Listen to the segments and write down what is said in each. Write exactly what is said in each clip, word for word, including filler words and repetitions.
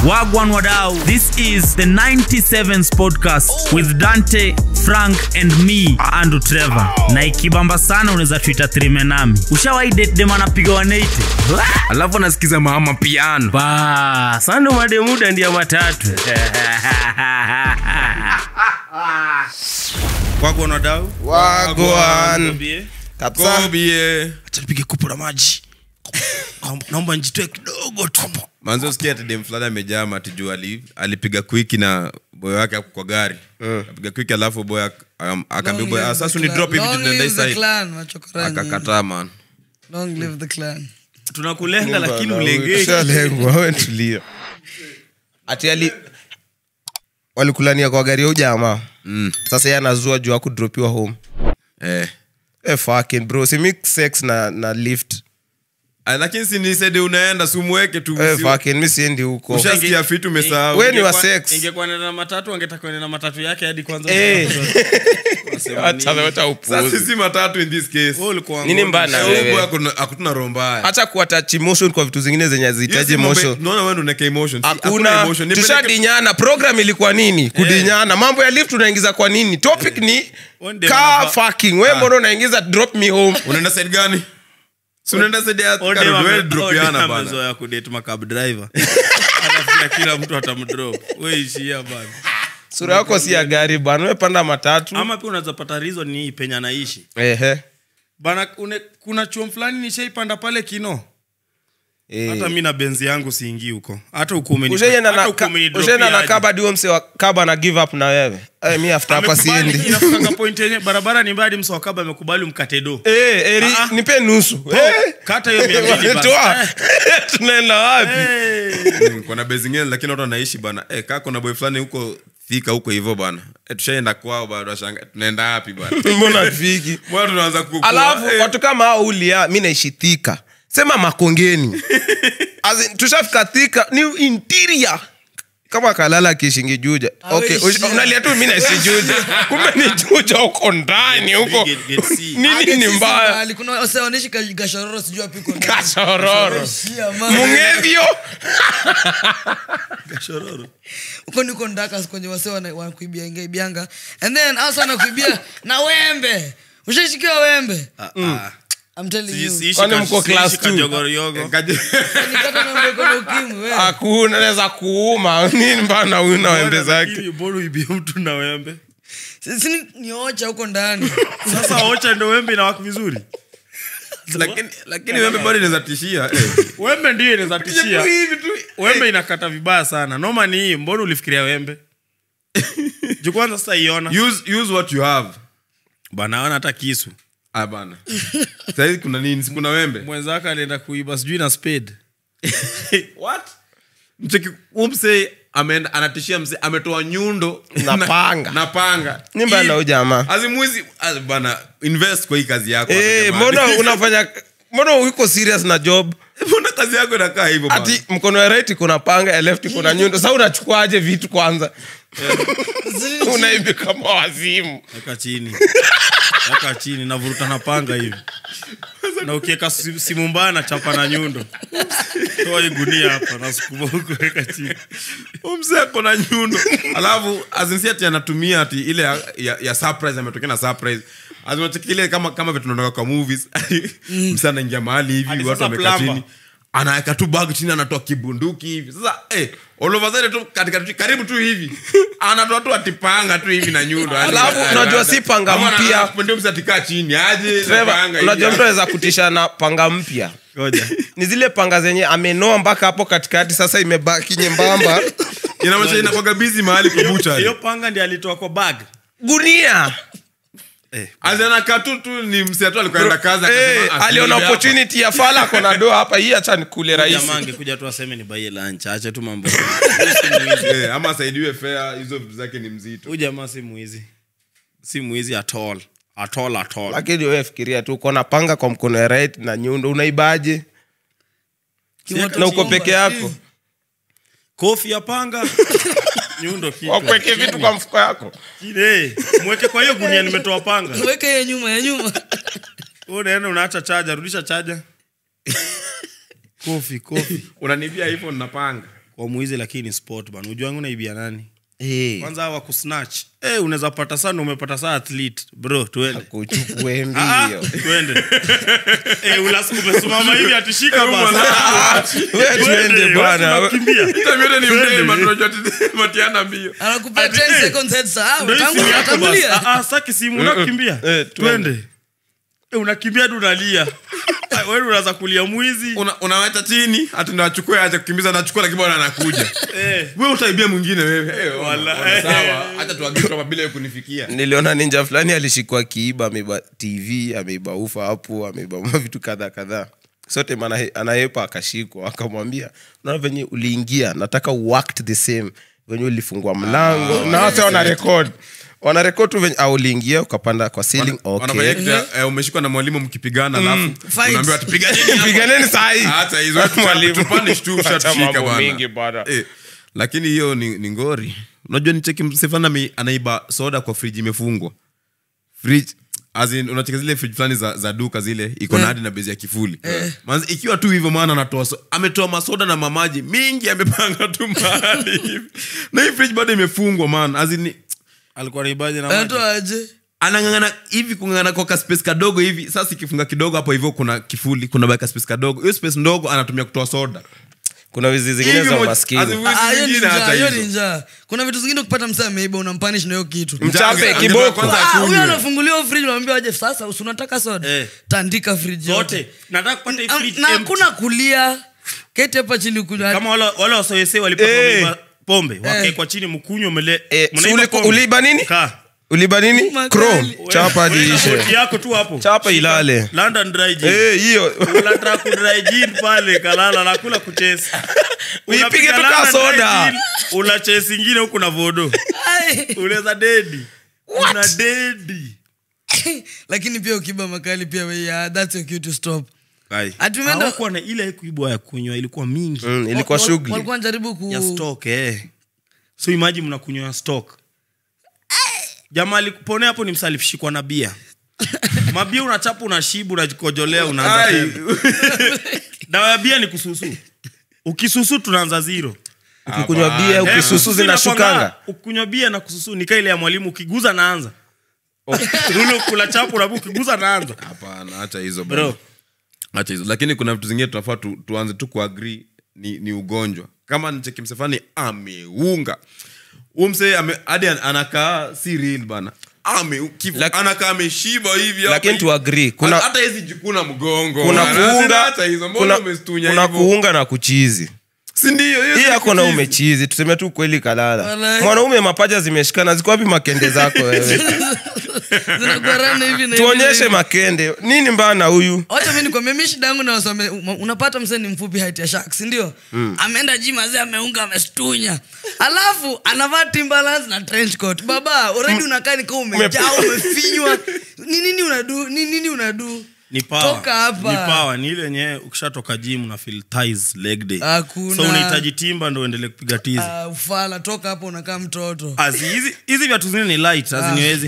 Wagwan wadau, this is the ninety-sevens podcast with Dante, Frank and me, Andrew Trevor. Na ikibamba sana unaweza tuita trime nami. Ushawahi date dem anapiga one eighty? Alafu nasikiza mama piano. Ba, sando mademuda ndia matatu. Wagwan wadau? Wagwan. Kapsa. Kobie. Acha tupige kupu la maji. Naomba njitoe kidogo tu. Manzo sikia ati dem fulani amejaa matiju ali alipiga quick na boy wake kwa gari. Akapiga quick alafu boy akaambia boy sasa ni drop hivi tunaenda side. Akakataa man. Long live the clan. Tunakulenga lakini ulengei. Shalengwa wewe tulia. Ati ali walikulania kwa gari ya jamaa. Mm. Sasa yeye anazua juu aku dropiwa home. Eh. Eh fucking bro, si mix sex na na lift. Lakini si ni said unaenda sumweke tu. Eh fucking mimi siendi huko. Ushasikia vitu umesahau. Wewe ni wa sex. Ingekuwa na matatu angetaka kwenda na matatu yake hadi kwanza. Eh. Acha wacha upuzi. Sasa si matatu in this case. Nini mbana wewe? Hakuna roho mbaya. Acha kuattach emotion kwa vitu zingine zenye hazihitaji emotion. Unaona wewe unaweka emotion. Hakuna. Tushadinyana. Program ilikuwa nini? Kudinyana. Mambo ya lift unaingiza kwa nini? Topic ni car fucking. Wewe mbona unaingiza drop me home? Unaenda side gani? So unaenda side ya wewe drop yana bana. Mazo ya kudate makab driver. Anafikia kila mtu atamdrop. Wewe ishia bana. Sura yako si ya gari bana, wewe panda matatu. Ama pia unaweza pata reason ni penya naishi. Ehe. Bana une, kuna chuo fulani nishaipanda pale Kino. Eh. Hata mimi na benzi yangu siingii huko. Hata huko umeni. Ushaenda na ushaenda na kaba dio mse wa kaba na give up na wewe. Eh mimi after hapa siendi. Inafika point yenyewe barabara ni mbali mse wa kaba amekubali mkatedo. Eh, eri nipe nusu. Eh, kata hiyo mia mbili basi. Tunaenda wapi? Kuna base nyingine lakini watu wanaishi bana. Eh kaka kuna boy fulani huko fika huko hivyo bana. Eh tushaenda kwao bado washanga. Tunaenda wapi bana? Mbona fiki? Mbona tunaanza kukua? Alafu eh. Watu kama hao ulia mimi naishi Thika. Sema Makongeni. As in, tushafika Thika ni interior. Kama kalala kishingi Juja. Okay, unalia tu mimi naishi Juja. Kumbe ni Juja huko ndani huko. Nini ni mbaya? Alikuwa waseoneshi Gashororo sijui wapi kwa. Gashororo. Mungevyo. Gashororo. Uko niko ndaka kwenye wasee wanakuibia ngeibianga. And then hasa wanakuibia na wembe. Ushashikiwa wembe. Ah. I'm telling you. Kwani mko class two? Kajogoro yogo. Nikata na mkono ukimwi wewe. Hakuna naweza kuuma. Nini mbana una wembe zake? Bora uibie mtu na wembe. Sisi ni ocha huko ndani. Sasa ocha ndio wembe na wako vizuri. Lakini lakini wembe bado inaweza tishia. Wembe ndio inaweza tishia. Hivi tu. Wembe inakata vibaya sana. Noma ni hii, mbona ulifikiria wembe? Juu kwanza sasa iona. Use use what you have. Bana wana hata kisu. Ah bana. Sasa kuna nini? Si kuna wembe. Mwenzaka alienda kuiba sijui na spade. What? Mcheki umse ameenda anatishia mse ametoa nyundo na panga. Na panga. Ni mbana huyo jamaa. Azimuizi bana invest kwa hii kazi yako. Eh, mbona unafanya mbona uko serious na job? Mbona kazi yako inakaa hivyo bana? Ati mkono wa right kuna panga, ya left kuna nyundo. Sasa unachukuaje vitu kwanza? Unaibi kama wazimu. Weka chini. Weka chini na vuruta na panga hivi. Na ukiweka simu mbaya na chapa na nyundo. Toa hii gunia hapa na sukuma huko weka chini. Umse ako na nyundo. Alafu azinsi ati anatumia ati ile ya, ya, ya surprise ametokea na surprise. Azimacheki ile kama kama vitu tunaona kwa movies. Msa anaingia mahali hivi watu wamekaa chini. Anaweka tu bag chini anatoa kibunduki hivi. Sasa eh all of a sudden tu katika karibu tu hivi. Anatoa tu atipanga tu hivi na nyundo. Alafu unajua si panga mpya. Ndio msatikaa chini aje panga. Unajua mtu anaweza kutisha na panga mpya. Ngoja. Ni zile panga zenye amenoa mpaka hapo katikati sasa imebaki nyembamba. Inamaanisha inakuwa busy mahali kwa butcher. Hiyo panga ndiye alitoa kwa bag. Gunia. Eh, azana katutu ni msiatu alikuenda kazi akasema aliona opportunity ya fala kona do hapa hii acha nikule rais. Jamaa angekuja tu aseme ni buy lunch, acha tu mambo. Eh, ama asaidiwe fair hizo zake ni mzito. Huyu jamaa si muizi. Si muizi at all. At all at all. Lakini wewe fikiria tu uko na panga kwa mkono wa right na nyundo unaibaje? Na uko peke yako. Kofi ya panga. Nyundo kitu. Wakweke vitu kwa mfuko yako. Kile, mweke kwa hiyo gunia nimetoa panga. Mweke ya nyuma ya nyuma. Unaenda unaacha charger, rudisha charger. Kofi, kofi. Unanibia iPhone na panga. kwa muizi lakini sport bana. Unajua wangu naibia nani? Eh. Kwanza hawa kusnatch. Eh, unaweza pata sana umepata saa athlete. Bro, tuende. Kuchukue Ah, mbio. tuende. Eh, ulasikume simama hivi atishika basi. Wewe tuende bwana. Kimbia. Tamio ni mdema tunajua matiana mbio. Anakupea ten seconds head sawa. Ndio Tangu simu yako basi. unatangulia. Ah, ah, saki simu unakimbia. Eh, Twende. Eh, unakimbia tu unalia. Wewe unaanza kulia mwizi. Una unawacha chini, atunachukua acha kukimbiza nachukua lakini bwana anakuja. Eh. Wewe utaibia mwingine wewe. Eh, Wala. sawa. Acha tuagize kama bila kunifikia. Niliona ninja fulani alishikwa kiiba, ameiba T V, ameiba ufa hapo, ameiba vitu kadha kadha. Sote maana anayepa akashikwa, akamwambia, "Unaona venye uliingia, nataka worked the same venye ulifungua mlango." Ah, na wasa wana record. Wana record tu venye au uliingia ukapanda kwa ceiling. Okay. Wanafanya umeshikwa na mwalimu mkipigana alafu unaambiwa tupiganeni. Piganeni saa hii. Hata hizo mwalimu tupanish tu ushashika bwana. bwana. Eh, lakini hiyo ni, ni ngori. Unajua ni cheki Stefana anaiba soda kwa fridge imefungwa. Fridge as in unacheka zile fridge fulani za, za duka zile iko na hadi na bezi ya kifuli. Eh. Manzi ikiwa tu hivyo maana anatoa so, ametoa masoda na mamaji mingi amepanga tu mahali hivi. Na hii fridge bado imefungwa man. As in Alikuwa anaibaje na maji? Anatoa aje? Anangangana hivi kungangana kwa ka space kadogo hivi. Sasa ikifunga kidogo hapo hivyo kuna kifuli, kuna baka space kadogo. Hiyo space ndogo anatumia kutoa soda. Kuna vizi zingine za maskini. Ah, hiyo ni njaa, hiyo ni njaa. Kuna vitu zingine ukipata msaa ameiba unampanish na hiyo kitu. Mchape kiboko. Ah, huyo anafungulia fridge unamwambia aje sasa usunataka soda. Eh. Tandika fridge yote. Zote. Nataka kupata hii fridge. Na empty. hakuna kulia. Kete hapa chini kunywa. Kama wale wale wasowese walipata Eh. pombe, wakaekwa chini mkunyo mele. Eh, mnaiba uliku- pombe. uliiba nini? Ka. Uliba nini? Makali. Chrome. Chapa Wewe, diishe. koti yako tu hapo. Chapa ilale. London dry gin. Eh, hiyo. Unataka ku dry gin pale kalala na kula kucheza. Uipige Unapiga tu ka London dry soda. gin, Una chase ingine huko na vodo. Ai. Unaweza dedi. Una dedi. Lakini pia ukiba makali pia we, yeah, that's your cue to stop. Ai. Atumeenda Hawakuwa na ile kuibwa ya kunywa ilikuwa mingi. Mm, ilikuwa wal- shughuli. walikuwa wanajaribu ku Ya stock eh. So imagine mnakunywa stock. Jamaa alikuponea hapo ni msalifishikwa na bia. Mabia unachapa unashibu unajikojolea unaanza Ai. tena. Dawa ya bia ni kususu. Ukisusu tunaanza zero. Ukikunywa bia Eh, ukisusu kususu zinashukanga. inakuanga, ukikunywa bia na kususu ni ile ya mwalimu ukiguza naanza. Ule kula chapu na ukiguza naanza. Hapana, acha hizo Bro. bro. Acha hizo. Lakini kuna vitu zingine tunafaa tu, tuanze tu kuagree ni ni ugonjwa. Kama nicheki msefani ameunga. Umse ame hadi anakaa si real bana. Ame kifu, Lak- anakaa ameshiba hivi hapa Lakini hivi. tu agree. Kuna hata hizi jikuna mgongo. kuna Bana. kuunga, Hata hizo mbona kuna, umestunya kuna hivyo? kuunga na kuchizi. Si ndio hiyo? Hii si yako na kuchizi. umechizi, tuseme tu kweli kalala. Walai. Mwanaume mapaja zimeshikana, ziko wapi makende zako wewe? zinakuarana hivi na hivi. Tuonyeshe makende. Nini mbana huyu? Wacha mimi nikwambie mimi shida yangu na wasome unapata msee ni mfupi height ya sharks ndio? Mm. Ameenda gym azee ameunga amestunya. Alafu anavaa Timberlands na trench coat. Baba, already unakaa ni kama umejaa umefinywa. Ni nini unadu? Ni nini unadu? Ni power. Toka hapa. Ni power. Ni ile yenyewe ukishatoka gym una feel thighs leg day. Hakuna. So unahitaji timba ndio uendelee kupiga tizi. Uh, ufala toka hapo unakaa mtoto. Azi hizi hizi viatu zingine ni light, haziniwezi.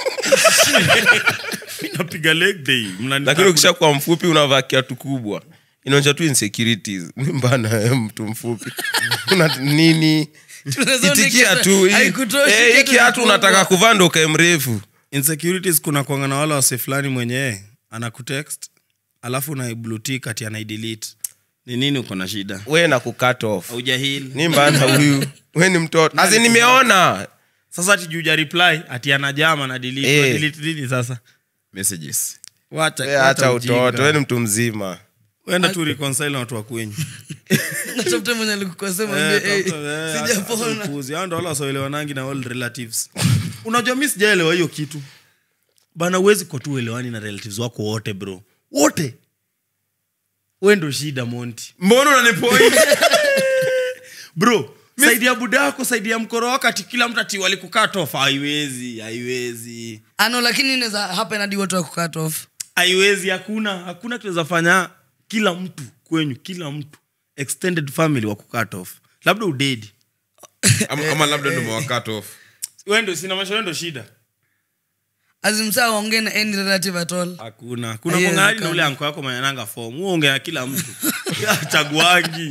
Napiga leg day. Mnani. Lakini ukishakuwa mfupi unavaa kiatu kubwa. Inaonyesha tu insecurities. Ni mbana eh, mtu mfupi. Una nini? Tunaweza Itikia onyesha- tu hii. haikutoshi, Eh, hii kiatu kiatu ni unataka kubwa. kuvaa ndo ukae mrefu. Insecurities kuna kuanga na wala wase fulani mwenyewe anakutext alafu na blue tick ati ana delete. Ni nini uko na shida? Wewe na kucut off. Haujahil. Ni mbana huyu. Wewe ni mtoto. Azi nimeona. Sasa ati juja reply ati anajama na delete. Eh. Na delete nini sasa? Messages. Wacha Wewe acha utoto. Wewe ni mtu mzima. Wenda tu reconcile na watu wa kwenyu. Nachofta mwenye alikukosea Eh, mwambie eh, tafuta, eh, sijapona. upuzi. Hao ndio wala wasioelewanangi na all relatives. Unajua mimi sijaelewa hiyo kitu. Bana uwezi kwa tu elewani na relatives wako wote bro. Wote. Wewe ndio shida Monty. Mbona unanipoint? Bro, saidi ya budako, saidi ya mkoro wako ati kila mtu ati walikukaa tofa. Haiwezi, haiwezi. Ano lakini inaweza happen hadi watu wa kucut off. Haiwezi, hakuna hakuna kitu fanya kila mtu kwenyu, kila mtu extended family wa kucut off. Labda udedi. ama, ama labda ndo mwakat off. Wewe ndio sina masho ndio shida. Azimsa waongee na any relative at all. Hakuna. Kuna Aye, mwangali na kama- ule anko yako manyananga form. Wewe ongea na kila mtu. Chaguangi.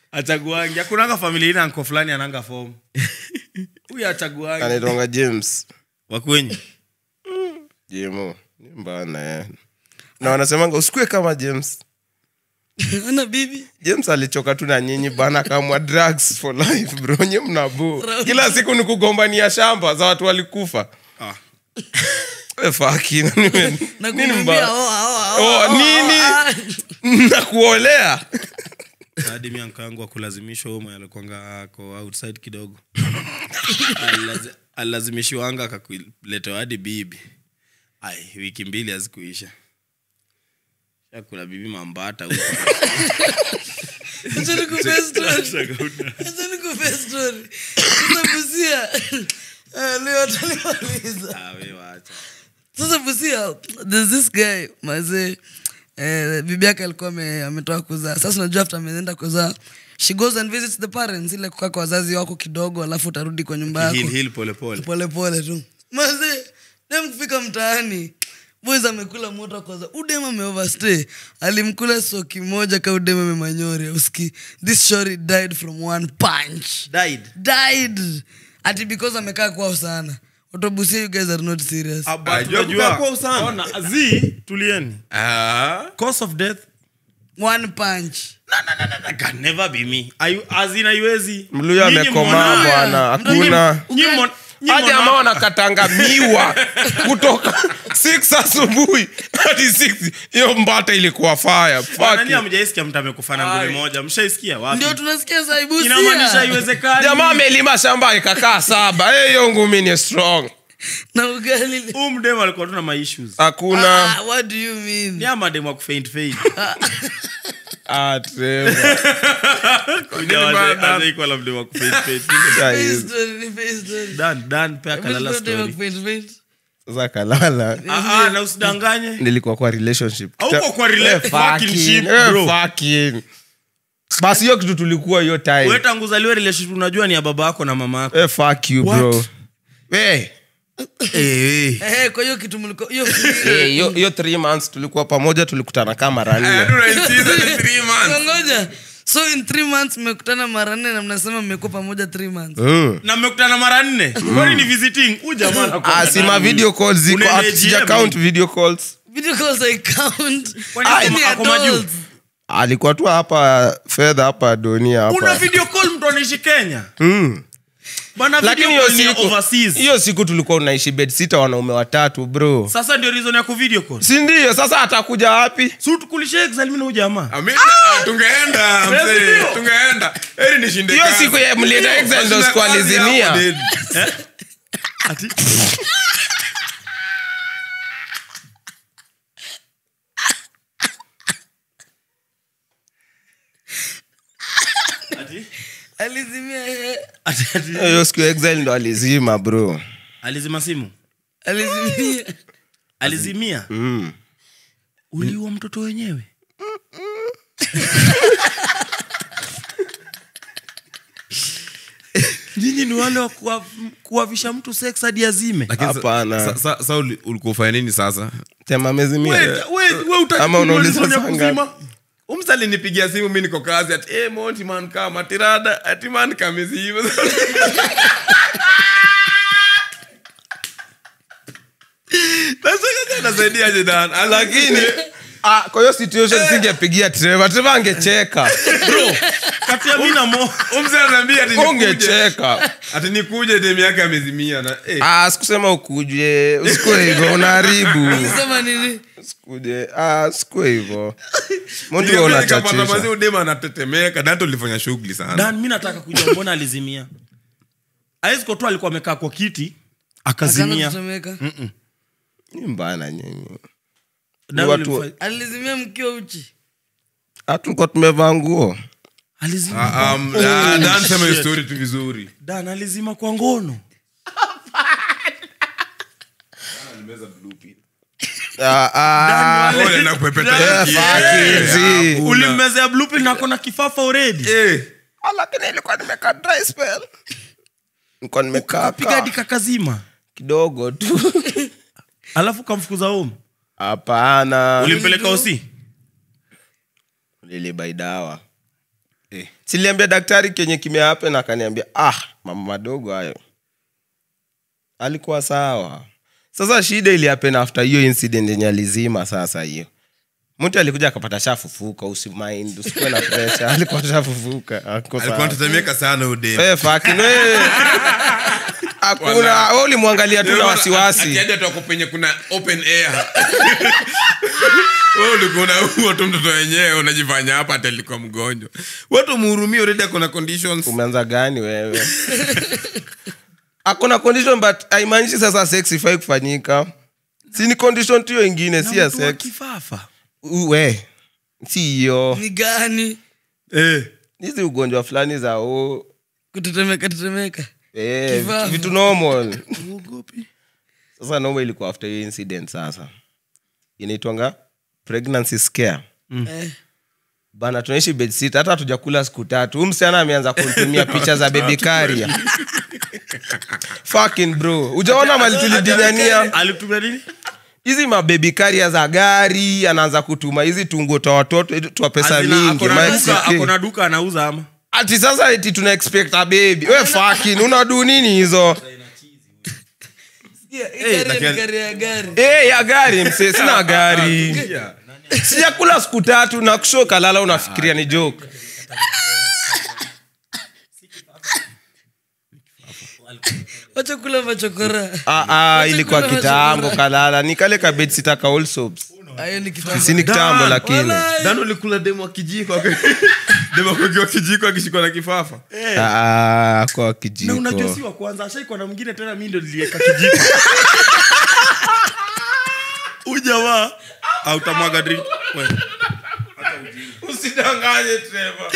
achaguangi hakunanga familia ina anko fulani ananga form huyu achaguangi anaitwa James wakwenye Jemo ni mbana eh na wanasemanga usikue kama James ana bibi James alichoka tu na nyinyi bana kama drugs for life bro nyinyi mnabo kila siku ni kugombania shamba za watu walikufa ah eh fucking na nini kumwambia mbaya oh oh nini na kuolea hadi mimi ankaangu akulazimishwa huko alikuanga ako outside kidogo Alaz- alazimishwanga akakuleta hadi bibi ai wiki mbili hazikuisha chakula bibi mambata huko Acha nikupe story. Acha nikupe story. Sasa Busia. Eh, leo tulimaliza. ah wewe acha Sasa Busia, there's this guy, mazee, eh, bibi yake alikuwa ame- ametoka kuzaa. Sasa unajua after ameenda kuzaa, she goes and visits the parents, ile kukaa kwa wazazi wako kidogo, alafu utarudi kwa nyumba yako. hil hil pole pole Pole pole tu. Mazee, dem kufika mtaani. Boys amekula moto kwanza. Udema ame overstay. Alimkula soki moja ka udema memanyori. Uski. This shorty died from one punch. died Died. Ati because amekaa kwao sana. Otobusia, you guys are not serious. Ajua kukaa kwao sana. ona azi tulieni Ah. cause of death One punch. that can never be me ayu azina iwezi Mluya amekomaa bwana hakuna nyimo hadi ambao wanakatanga miwa kutoka six asubuhi hadi six hiyo mbata ilikuwa fire nani fuck amjaisikia mtu amekufa na ngumi moja mshaisikia wapi Ndio tunasikia sasa Busia. inamaanisha haiwezekani jamaa amelima shamba ikakaa saba eh hiyo ngumi ni strong Na ugali. huyu mdemo alikuwa tu na my issues hakuna Ah, what do you mean? ni ama demo ku faint faint ah Trevor Aza iko la mdemo ku faint faint Face story, ni face story. dan dan pia kalala Face story, story face story. sasa kalala ah ah na usidanganye nilikuwa kwa relationship Hauko kwa rela- Eh, fucking fucking, shit, eh, bro. fucking. Basi hiyo kitu tulikuwa hiyo time wewe tangu uzaliwe relationship unajua ni ya baba yako na mama yako eh fuck you What? bro eh eh Eh, kwa hiyo kitu mliko hiyo eh hiyo hiyo three months tulikuwa pamoja tulikutana kama mara I nne don't know, season in three months. ngoja. So in three months mmekutana mara nne na mnasema mmekuwa pamoja three months. Mm. na mmekutana mara nne kwani ni visiting huyu jamaa anakuwa Ah, si ma video calls ziko Unaenda at- sija G M. count video calls Video calls I count. Kwani Hadi ako- ni ako majuu? adults. alikuwa tu hapa fedha hapa dunia una hapa video call mtu anaishi Kenya mm. bana lakini video hiyo call ni ya siku overseas hiyo siku tulikuwa unaishi bed sita wanaume watatu bro sasa ndio reason ya ku video call si ndio sasa atakuja wapi si tukulishe exile mimi huyu jamaa Amina, ah, tungeenda mzee, tungeenda heri nishinde hiyo kazi. siku ya mlienda exile ndo siku Kazi alizimia hapo, dead. ati ati Alizimia eh. ati ati hiyo siku ya exile ndo alizima bro alizima simu Alizimia. alizimia mm. uliua mtoto wenyewe nyinyi ni wale wa kuwa- kuwavisha mtu sex hadi azime Lakini sa- Hapana. sa- sa- sa uli- ulikuwa ufanya nini sasa tema amezimia Ama unauliza sanga. umsali nipigia simu mi niko kazi ati hey, monti man kama tirada ati man kamezima nasaidiaje dan lakini ah, kwa hiyo situation singepigia Trevor Trevor angecheka bro kati ya mimi na mo umse ananiambia ati nikuje ungecheka ati nikuje demu yake amezimia na eh ah sikusema ukuje usikue hivyo unaharibu Sema nini? usikuje ah sikue hivyo mtu nikapata unachachisha mazee demu anatetemeka dan tulifanya shughuli sana dan mimi nataka kujua mbona alizimia Aisco tu alikuwa amekaa kwa kiti akazimia Akaanza kuchomeka. ni mbana nyinyi Dan watu- ulimfa- Alizimia mkiwa uchi. hatukuwa tumevaa nguo alizima Ah, um, ah, dan sema hiyo story tu vizuri dan alizima kwa ngono ah ah oh na kupepeta eh, fuck it. ulimmezea blue pill na kona kifafa already eh Ah, lakini ilikuwa nimekaa dry spell nilikuwa nimekaa piga hadi kaa kakazima kidogo tu alafu kamfukuza home hapana ulimpeleka osi lilibaidawa Eh. Siliambia daktari kenye kimehappen, akaniambia ah, mambo madogo hayo. Alikuwa sawa. Sasa shida ili happen after hiyo incident yenye alizima sasa hiyo. Mtu alikuja akapata shafufuka, usimind, usikuwe na pressure. Alikuwa shafufuka. Alikuwa anatetemeka sana udem. Eh, fucking wewe. Hakuna, wewe ulimwangalia tu na wasiwasi. Akienda tu akupenye kuna open air. Wewe ulikuwa huo tu mtoto wenyewe unajifanya hapa hata alikuwa mgonjwa. Watu muhurumie already kuna conditions. Umeanza gani wewe? Hakuna condition but haimaanishi sasa sex ifai kufanyika. Si ni condition tu nyingine, si ya sex. Kifafa. Uwe. Si hiyo. Ni gani? Eh. Hizi ugonjwa fulani za o Kutetemeka tetemeka. eh Kifafa. vitu normal. Uogopi. Sasa normal ilikuwa after hiyo incident sasa. Inaitwanga pregnancy scare. Eh. Bana tunaishi bed sit hata hatujakula siku tatu. Huyu msichana ameanza kunitumia picha za baby carrier. Fucking bro. Hujaona mali tulidiniania? Alitumia nini? Hizi ma baby carrier za gari anaanza kutuma hizi tungo ta watoto twa pesa mingi. Akona duka anauza ama? Ati sasa eti tuna expect a baby. Wewe fucking unadu nini hizo? Yeah, gari ya gari. Eh, ya gari mse, sina gari. Sijakula siku tatu na kushoka lala unafikiria ni joke. Wacha kula machokora. Ah ah, ilikuwa kitambo kalala. Nikale ka bed sitter ka all soaps. Ayo ni kitambo. Si ni kitambo lakini. Dano ulikula demo kijiko. Demo kwa kijiko akishikwa na kifafa. Ah, kwa kijiko. Na unajua si wa kwanza, ashaikuwa na mwingine tena mimi ndo nilieka kijiko. Ujamaa au tamwaga drink. Wewe. Usidanganye Trevor.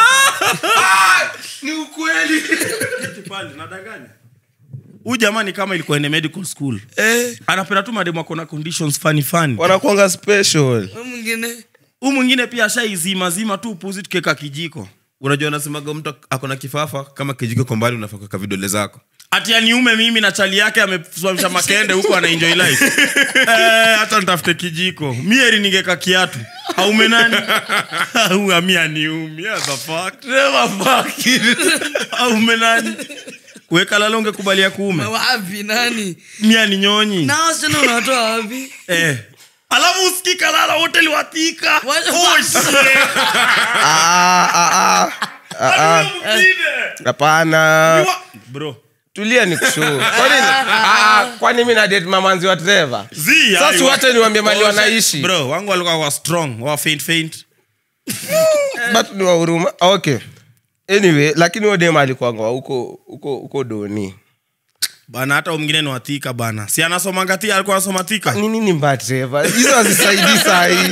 Ni ukweli. Pale nadanganya. Huyu jamani kama ilikuwa ene medical school. Eh, Anapenda tu mademo akona conditions funny funny. Wanakuanga special. wewe mwingine. Huyu mwingine pia ashaizima zima tu upuzi tukeka kijiko. Unajua nasemaga mtu akona kifafa kama kijiko kwa mbali unafaka kwa vidole zako. Ati aniume mimi na chali yake ameswamisha makende huko ana enjoy life. Eh, hata nitafute kijiko. Mieri ningeka kiatu. Aume nani? Au ami aniumi. Yeah, the fuck. Never fuck. Aume nani? Kuweka lalo ungekubalia kuume. Wapi nani? Mia ni nyonyi. Na wasichana unatoa wapi? Eh. Alafu usikika lala wote liwatika. Wacha- Oh shit. Ah ah ah. Hapana. Bro. Tulia ni kushow. Kwani ah kwani mimi na date mamanzi wa Trevor? Zi. Sasa wote niwaambie mali wanaishi. Bro, wangu walikuwa wa strong, wa faint faint. But ni wa huruma. Okay. Anyway, lakini wao dem alikuwa huko huko huko Doni. Bana hata mwingine ni watika bana. Si anasoma ngati alikuwa anasoma tika. Nini ni mbaya Trevor? Hizo hazisaidii saa hii.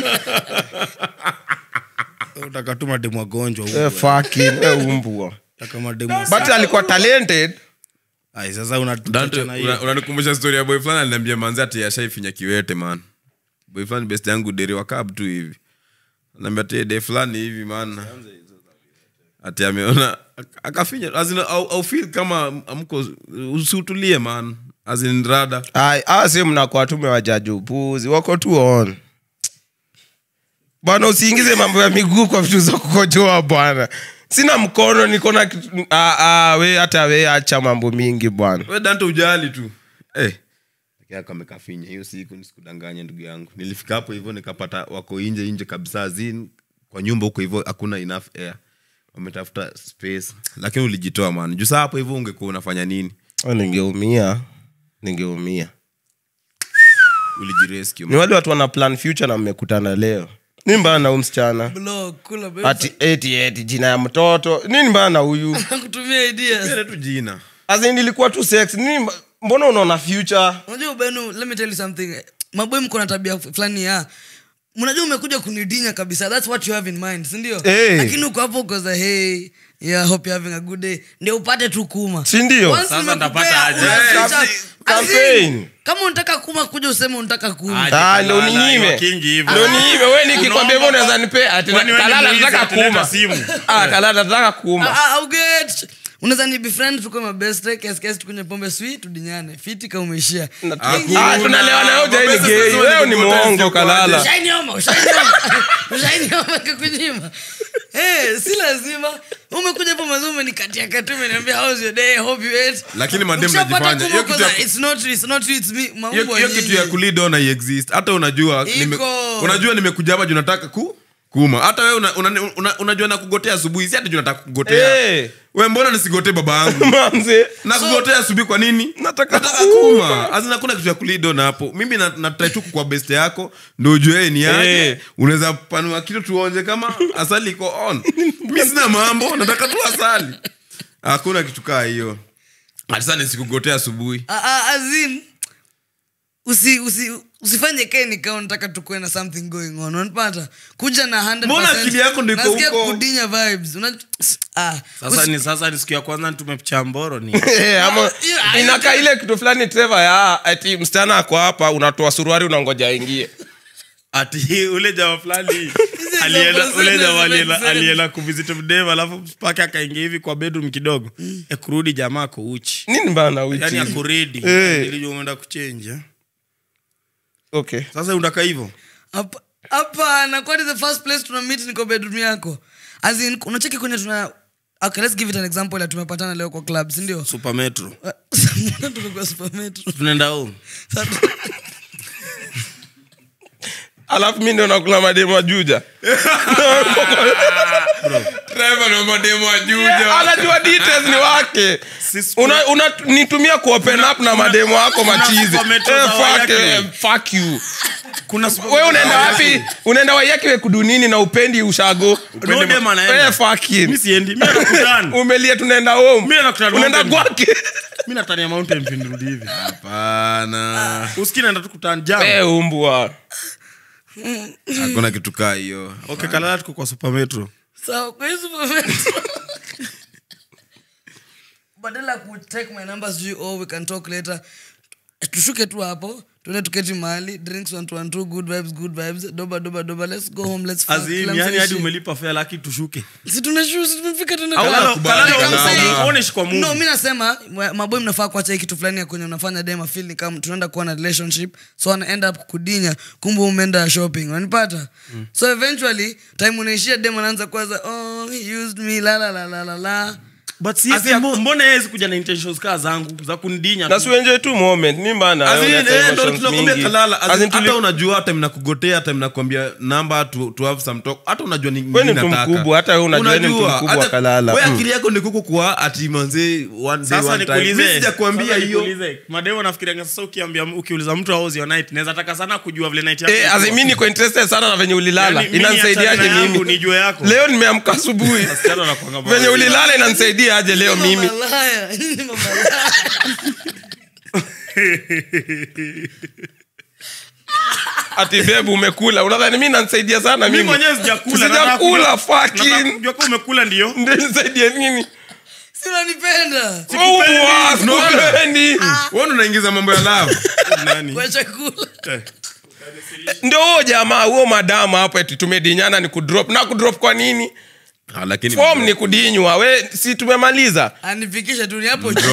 Utakatuma demu wagonjwa huko. Eh, fucking eh, umbwa. Kama demu. But alikuwa talented. Ai sasa una Dante, na hiyo. una- unanikumbusha story ya boy fulani aliniambia manzi ati ashaifinya kiwete man. Boy fulani best yangu deri wa cab tu hivi. Ananiambia ati de fulani hivi man. Ati ameona akafinya as in au, au feel kama amko usutulie man. As in rada. Ai, ah sema mnakuwa tume wajaji upuzi. Wako tu on. Bwana usiingize mambo ya miguu kwa vitu za kukojoa bwana. Sina mkono niko na kitu- ah ah we hata we acha mambo mingi bwana. Wewe Dante ujali tu. Eh. Hey. Kaka amekafinya hiyo siku nisikudanganye ndugu yangu. Nilifika hapo hivyo nikapata wako nje nje kabisa zin kwa nyumba huko hivyo hakuna enough air. Wametafuta space. Lakini ulijitoa man. Juu saa hapo hivyo ungekuwa unafanya nini? Oh, ningeumia. Ningeumia. Ulijirescue. Ni wale watu wana plan future na mmekutana leo. Nini mbaya na huyu msichana? Blog, kula bebe. Ati eti eti jina ya mtoto. Nini mbaya na huyu? Kutumia ideas. Ile tu jina. Azin ilikuwa tu sex. Nini mba- mbona unaona future? Unajua Benu, let me tell you something. Maboy mko na tabia fulani ya. Mnajua umekuja kunidinya kabisa. That's what you have in mind, si ndio? Hey. Lakini uko hapo uko za hey, yeah, hope you're having a good day. Ndio upate tu kuma. Si ndio? Once Sasa nimekupea, nitapata aje? unaficha- Hey, As in, campaign. kama unataka kuma kuja useme unataka kuma. Ah, ndio ninyime. Kingi hivyo. Ndio ninyime. Wewe nikikwambia hivyo unaweza nipea. Ati Kwani wewe kalala ni nataka mwizi ataleta kuuma. simu? Ah, kalala nataka kuuma. Ah, I'll get. Unaweza ni befriend tuko my best friend kiasi kiasi tukunye pombe sweet tudinyane. Fiti kama umeishia. Ah, tunalewa na yote ni gay. Wewe ni muongo kalala. Ushainioma, ushainioma. Ushainioma kukunyima. Eh, si lazima. Umekuja hapo mazuri umenikatia kati umeniambia how's your day? Hope you ate. Lakini madem najifanya. Hiyo kitu it's not it's not it's me. Mambo hiyo kitu ya kulead on I exist. Hata unajua nime, unajua nimekuja hapa juu nataka ku kuma. Hata wewe una, una, una, unajua na kugotea asubuhi. Si hata juu nataka kugotea. Hey. Wewe mbona nisigotee baba yangu? Manze. Na kugotea asubuhi kwa nini? Nataka, nataka kuma. Azina kuna kitu ya kulead on hapo. Mimi na, na try tu kwa best yako ndio ujue ni aje. Hey. Unaweza panua kitu tuonje kama asali iko on. Mimi sina mambo, nataka tu asali. Hakuna kitu kaa hiyo. Hata nisikugotea asubuhi. Ah ah azin usi usi usifanye keni kama unataka tukue na something going on. Unapata? Kuja na one hundred percent. Mbona akili yako ndiko huko? Nasikia kudinya vibes. Una ah Sasa usi, ni sasa ni siku ya kwanza tumepicha mboro ni. Eh, ama Ah, inaka ile kitu fulani Trevor ya ati msichana ako hapa unatoa suruari unangoja aingie. Ati ule jamaa fulani alienda ule jamaa alienda alienda kuvisit mdeva alafu paka akaingia hivi kwa bedroom kidogo. E kurudi jamaa ko uchi. Nini bana uchi? Yaani akuredi. Eh. Ili umeenda kuchange. Okay. Sasa unataka hivyo? hapa hapa na kwa the first place tuna meet niko bedroom yako. As in unacheki kwenye tuna okay, let's give it an example la tumepatana leo kwa club, si ndio? Super Metro. Tuko kwa Super Metro. Tunaenda home. Alafu mimi ndio nakula mademo juja. Trevor na mademo ajuja. Anajua details ni wake. Una unanitumia ku open up na mademo wako machizi. Eh, fuck, eh, fuck you. Kuna wewe unaenda wapi? Unaenda wayaki we kudunini na upendi ushago. No dem anaenda. Eh, fuck you. Mimi siendi. Mimi nakutana. Umelia tunaenda home. Mimi nakutana. Unaenda kwake. Mimi natania mountain view nirudi hivi. Hapana. Usikii naenda tukutana jana. Eh, umbwa. Hakuna kitu kaa hiyo. Okay, kalala tuko kwa Super Metro. So kwa hizo Super badala ku take my numbers you or we can talk later. Tushuke tu hapo. Tuende tuketi mahali, drinks one to one two, good vibes, good vibes, doba doba doba, let's go home, let's fuck. Azim, yani hadi umelipa fare laki tushuke. Si tunashuka, si tumefika tena. Kalala, kalala uone kwa Mungu. No, mimi nasema maboy mnafaa kuacha hiki kitu fulani ya kwenye unafanya dem feel ni kama tunaenda kuwa na relationship, so ana end up kudinya, kumbe umeenda shopping. Unanipata? Mm. So eventually time unaishia dem anaanza kwanza, oh, he used me la la la la la la. But si mbona yeye kuja na intentions ka zangu za kunidinya. Na enjoy tu moment. Mimi bana. Azin ndio tunakwambia kalala. Hata unajua hata mnakugotea hata mnakwambia number to, to have some talk. Hata unajua ni nini nataka. Wewe ni mkubwa hata wewe unajua ni mkubwa kalala. Wewe akili yako ni kuko kwa ati manze one day one time. Mimi sijakwambia hiyo. Mademo nafikiria sasa ukiambia ukiuliza mtu how's your night naweza taka sana kujua vile night yako. Eh, azimi niko interested sana na venye ulilala. Inanisaidiaje mimi? Nijue yako. Leo nimeamka asubuhi. Venye ulilala inanisaidia aje leo mimi? Mamalaya, ni mamalaya. Ati babe umekula. Unadhani mimi nanisaidia sana mimi? Mimi mwenyewe sijakula. Sijakula fucking. Unajua kwa umekula ndio? Ndio nisaidia nini? Si unanipenda. Sikupendi. No, sikupendi. Wewe unaingiza mambo ya love. Nani? Kwa chakula. Ndio jamaa huo madama hapo eti tumedinyana ni kudrop. Na kudrop kwa nini? Ah, lakini form ni kudinywa. We si tumemaliza. Anifikisha tu ni hapo chini.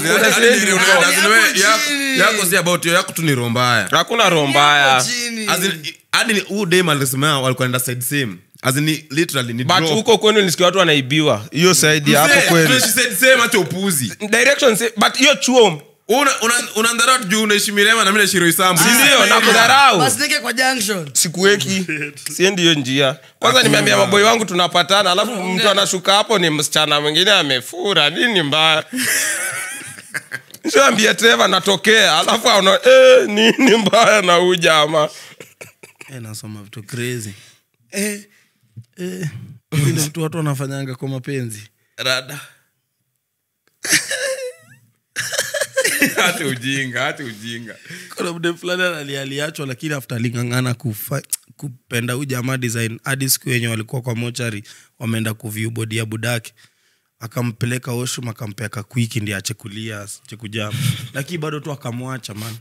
Yako si about yako tu ni rombaya. Hakuna rombaya. Hadi huu dem alisema walikuwa enda side same. As in literally ni drop. But huko kwenu nisikia watu wanaibiwa. Hiyo side hapo kwenu. She said same acha upuzi. Direction say, but hiyo chuo Una una unandharau juu unaishi Mirema na mimi naishi Isambu. ndio na kudharau. Basi nike kwa junction. Sikuweki. Siendi hiyo njia. Kwanza nimeambia maboy wangu tunapatana, alafu mtu anashuka hapo ni msichana mwingine amefura. Nini mbaya? Nishaambia Trevor natokea, alafu ana eh nini mbaya na huyu jamaa. Eh nasoma vitu crazy. Eh eh vile vitu watu wanafanyanga kwa mapenzi. Rada. Hata ujinga, hata ujinga. Kuna mde fulani aliachwa lakini after alingangana kufa kupenda huyu jamaa design hadi siku yenye walikuwa kwa mochari wameenda kuview body ya budake akampeleka washroom akampeka quick ndiye ache kulia ache kujama lakini bado tu akamwacha man.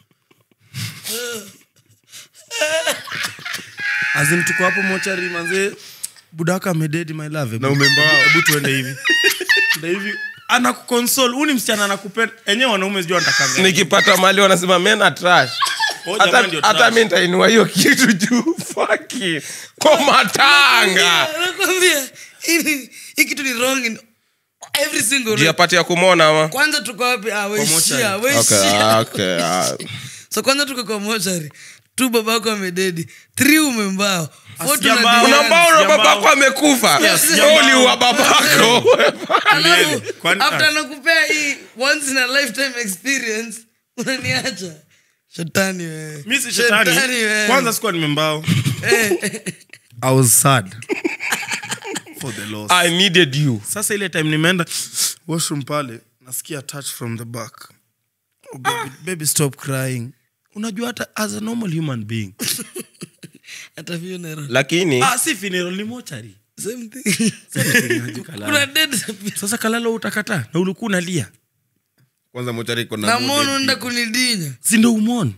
Azim tuko hapo mochari manze budaka amededi my love na umembao hebu tuende hivi. Ndio hivi anakukonsole uni msichana anakupenda enyewe wanaume sijui wanataka nikipata mali wanasema men are trash hata hata mimi nitainua hiyo kitu juu fucking kwa matanga nakwambia hii hii kitu ni wrong in every single jia pati ya kumona ama kwanza tuko wapi ah weishia okay weishia okay uh. So kwanza tuko kwa mochari tu babako amededi three umembao foto na Sijambao. una mbao na babako amekufa oli wa babako alafu Kwani- after nakupea hii once in a lifetime experience unaniacha shetani wewe Mimi si shetani wewe. kwanza sikuwa nimembao I was sad for the loss I needed you sasa ile time nimeenda washroom pale nasikia touch from the back oh, baby, baby stop crying unajua hata as a normal human being hata funeral lakini ah si funeral ni mochari same thing kuna dead sasa kalalo utakataa na ulikuwa unalia kwanza mochari iko na na mood mono dead nda kunidinya si ndio umon